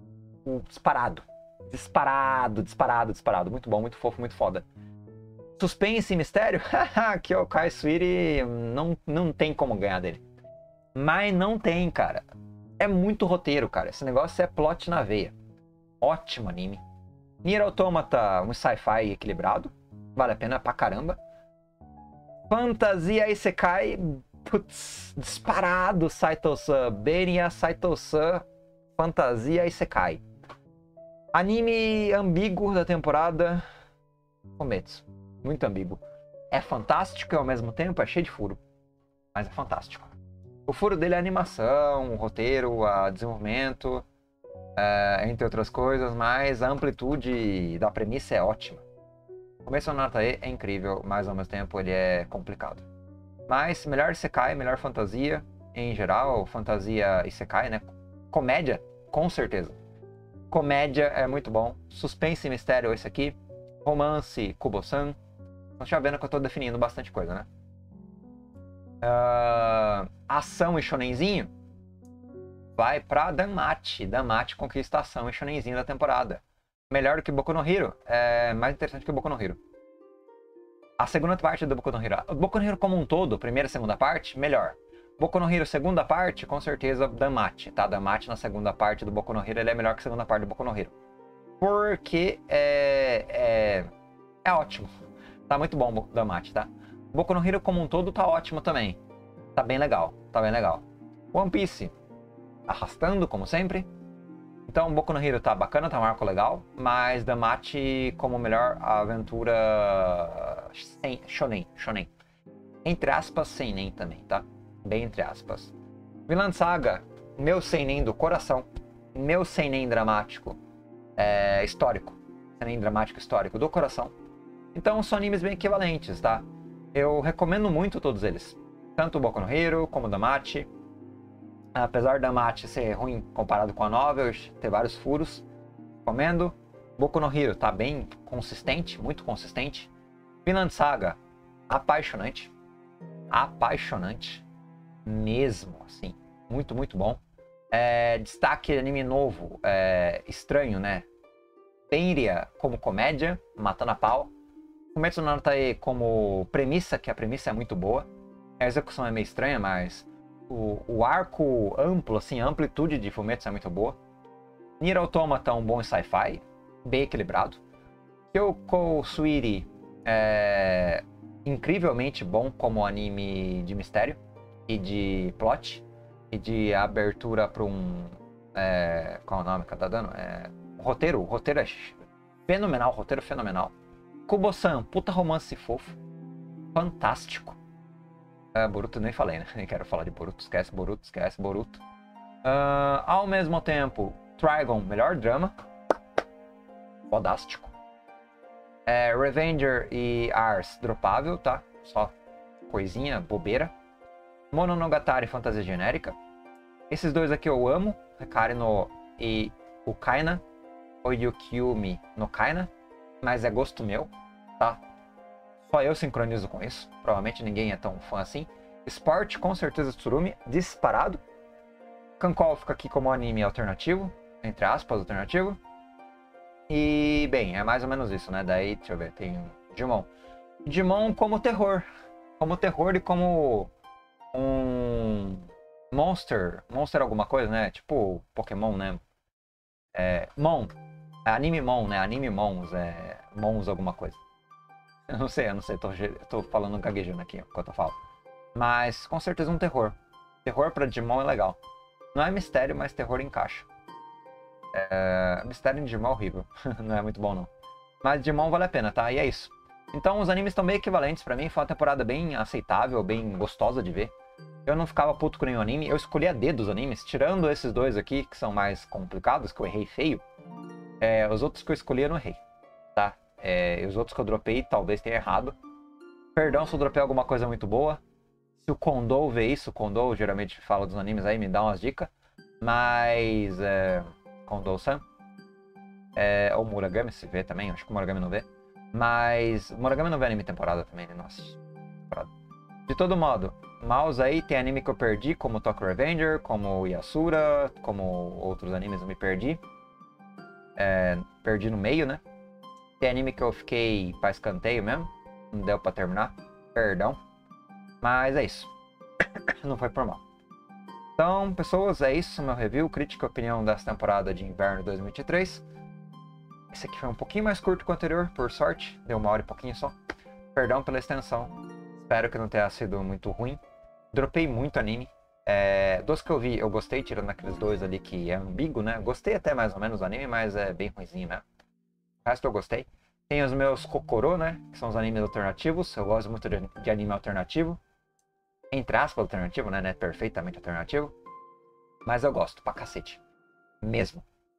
Disparado. Muito bom, muito fofo, muito foda. Suspense e mistério? Que o Kai Suiri não tem como ganhar dele. Mas não tem, cara. É muito roteiro, cara. Esse negócio é plot na veia. Ótimo anime. Nier Automata, um sci-fi equilibrado. Vale a pena pra caramba. Fantasia Isekai, putz, disparado Saito-san. Benia Saito-san, Fantasia Isekai. Anime ambíguo da temporada, Kometsu. Muito ambíguo. É fantástico e ao mesmo tempo é cheio de furo. Mas é fantástico. O furo dele é a animação, o roteiro, o desenvolvimento, entre outras coisas, mas a amplitude da premissa é ótima. O começo do Natae é incrível, mas ao mesmo tempo ele é complicado. Mas melhor Isekai, melhor fantasia, em geral, fantasia Isekai, né? Comédia, com certeza. Comédia é muito bom. Suspense e mistério, esse aqui. Romance, Kubo-san. Então já vendo que eu tô definindo bastante coisa, né? Ação e shonenzinho vai pra Danmachi. Danmachi conquista ação e shonenzinho da temporada. Melhor do que Boku no Hero. É mais interessante que Boku no Hero. A segunda parte do Boku no Hero. O Boku no Hero como um todo, primeira e segunda parte, melhor. Boku no Hero segunda parte, com certeza Danmachi, tá? Danmachi na segunda parte do Boku no Hero, ele é melhor que a segunda parte do Boku no Hero. Porque é ótimo. Tá muito bom o Danmachi, tá? Boku no Hero como um todo tá ótimo também. Tá bem legal, tá bem legal. One Piece, arrastando, como sempre. Então, Boku no Hero tá bacana, tá um arco legal. Mas Danmachi como melhor aventura shonen. Entre aspas, seinen também, tá? Bem entre aspas. Vinland Saga, meu seinen do coração. Meu seinen dramático histórico. Seinen dramático histórico do coração. Então, são animes bem equivalentes, tá? Eu recomendo muito todos eles. Tanto o Boku no Hero, como o Danmachi. Apesar da Danmachi ser ruim comparado com a novel, ter vários furos. Recomendo. Boku no Hero tá bem consistente, muito consistente. Vinland Saga, apaixonante. Apaixonante. Mesmo, assim. Muito, muito bom. Destaque de anime novo. Estranho, né? Penria como comédia, matando a pau. Fumetsu no Natae como premissa, que a premissa é muito boa. A execução é meio estranha, mas o arco amplo, assim, a amplitude de Fumetsu é muito boa. Nier Automata é um bom sci-fi, bem equilibrado. Kyoko Suiri é incrivelmente bom como anime de mistério e de plot e de abertura para um... qual é o nome que tá dando? O roteiro é Fenomenal, roteiro fenomenal. Kubo-san, puta romance fofo. Fantástico. Boruto nem falei, né? Nem quero falar de Boruto. Esquece Boruto, esquece Boruto. Ao mesmo tempo, Trigon, melhor drama. Fodástico. Revenger e Ars, dropável, tá? Só coisinha, bobeira. Mononogatari, fantasia genérica. Esses dois aqui eu amo. Hikari no e Ukaina. Oyukyumi no Kaina. Mas é gosto meu, tá? Só eu sincronizo com isso. Provavelmente ninguém é tão fã assim. Sport, com certeza Tsurumi, disparado. Kankol fica aqui como anime alternativo. Entre aspas, alternativo. E, bem, é mais ou menos isso, né? Daí, deixa eu ver, tem Digimon. Digimon como terror. Como terror e como um Monster alguma coisa, né? Tipo Pokémon, né? Mon. Anime Mon, né? Anime Mons, Mons alguma coisa. Eu não sei, tô falando gaguejando aqui enquanto eu falo. Mas com certeza um terror. Terror pra Digimon é legal. Não é mistério, mas terror encaixa. Mistério em Digimon é horrível. Não é muito bom, não. Mas Digimon vale a pena, tá? E é isso. Então os animes estão bem equivalentes pra mim. Foi uma temporada bem aceitável, bem gostosa de ver. Eu não ficava puto com nenhum anime. Eu escolhi a dedo os animes. Tirando esses dois aqui, que são mais complicados, que eu errei feio. Os outros que eu escolhi eu não errei, tá? E os outros que eu dropei talvez tenha errado. Perdão se eu dropei alguma coisa muito boa. Se o Kondou vê isso, o Kondou geralmente fala dos animes aí, me dá umas dicas. Mas... Kondou-san. Ou Muragami se vê também, acho que o Muragami não vê. Mas o Muragami não vê anime temporada também, né? Nossa, temporada. De todo modo, Mouse aí tem anime que eu perdi, como Tokyo Revenger, como Yasura, como outros animes eu me perdi. Perdi no meio, né? Tem anime que eu fiquei pra escanteio mesmo. Não deu pra terminar. Perdão. Mas é isso. Não foi por mal. Então, pessoas, é isso. Meu review, crítica e opinião dessa temporada de inverno 2023. Esse aqui foi um pouquinho mais curto que o anterior, por sorte. Deu 1 hora e pouquinho só. Perdão pela extensão. Espero que não tenha sido muito ruim. Dropei muito anime. Dos que eu vi, eu gostei, tirando aqueles dois ali que é ambíguo, né? Gostei até mais ou menos do anime, mas é bem ruimzinho mesmo. O resto eu gostei. Tem os meus Kokoro, né? Que são os animes alternativos. Eu gosto muito de anime alternativo. Entre aspas, alternativo, né? Não é perfeitamente alternativo. Mas eu gosto pra cacete. Mesmo,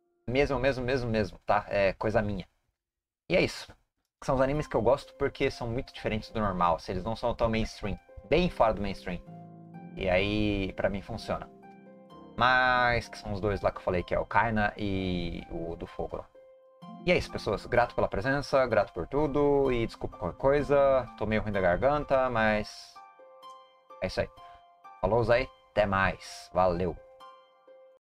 tá? É coisa minha. E é isso. São os animes que eu gosto porque são muito diferentes do normal. Se eles não são tão mainstream. Bem fora do mainstream. E aí, pra mim, funciona. Mas, que são os dois lá que eu falei, que é o Kaina e o do fogo lá. E é isso, pessoas. Grato pela presença, grato por tudo. E desculpa qualquer coisa. Tô meio ruim da garganta, mas... é isso aí. Falou, Zé. Até mais. Valeu.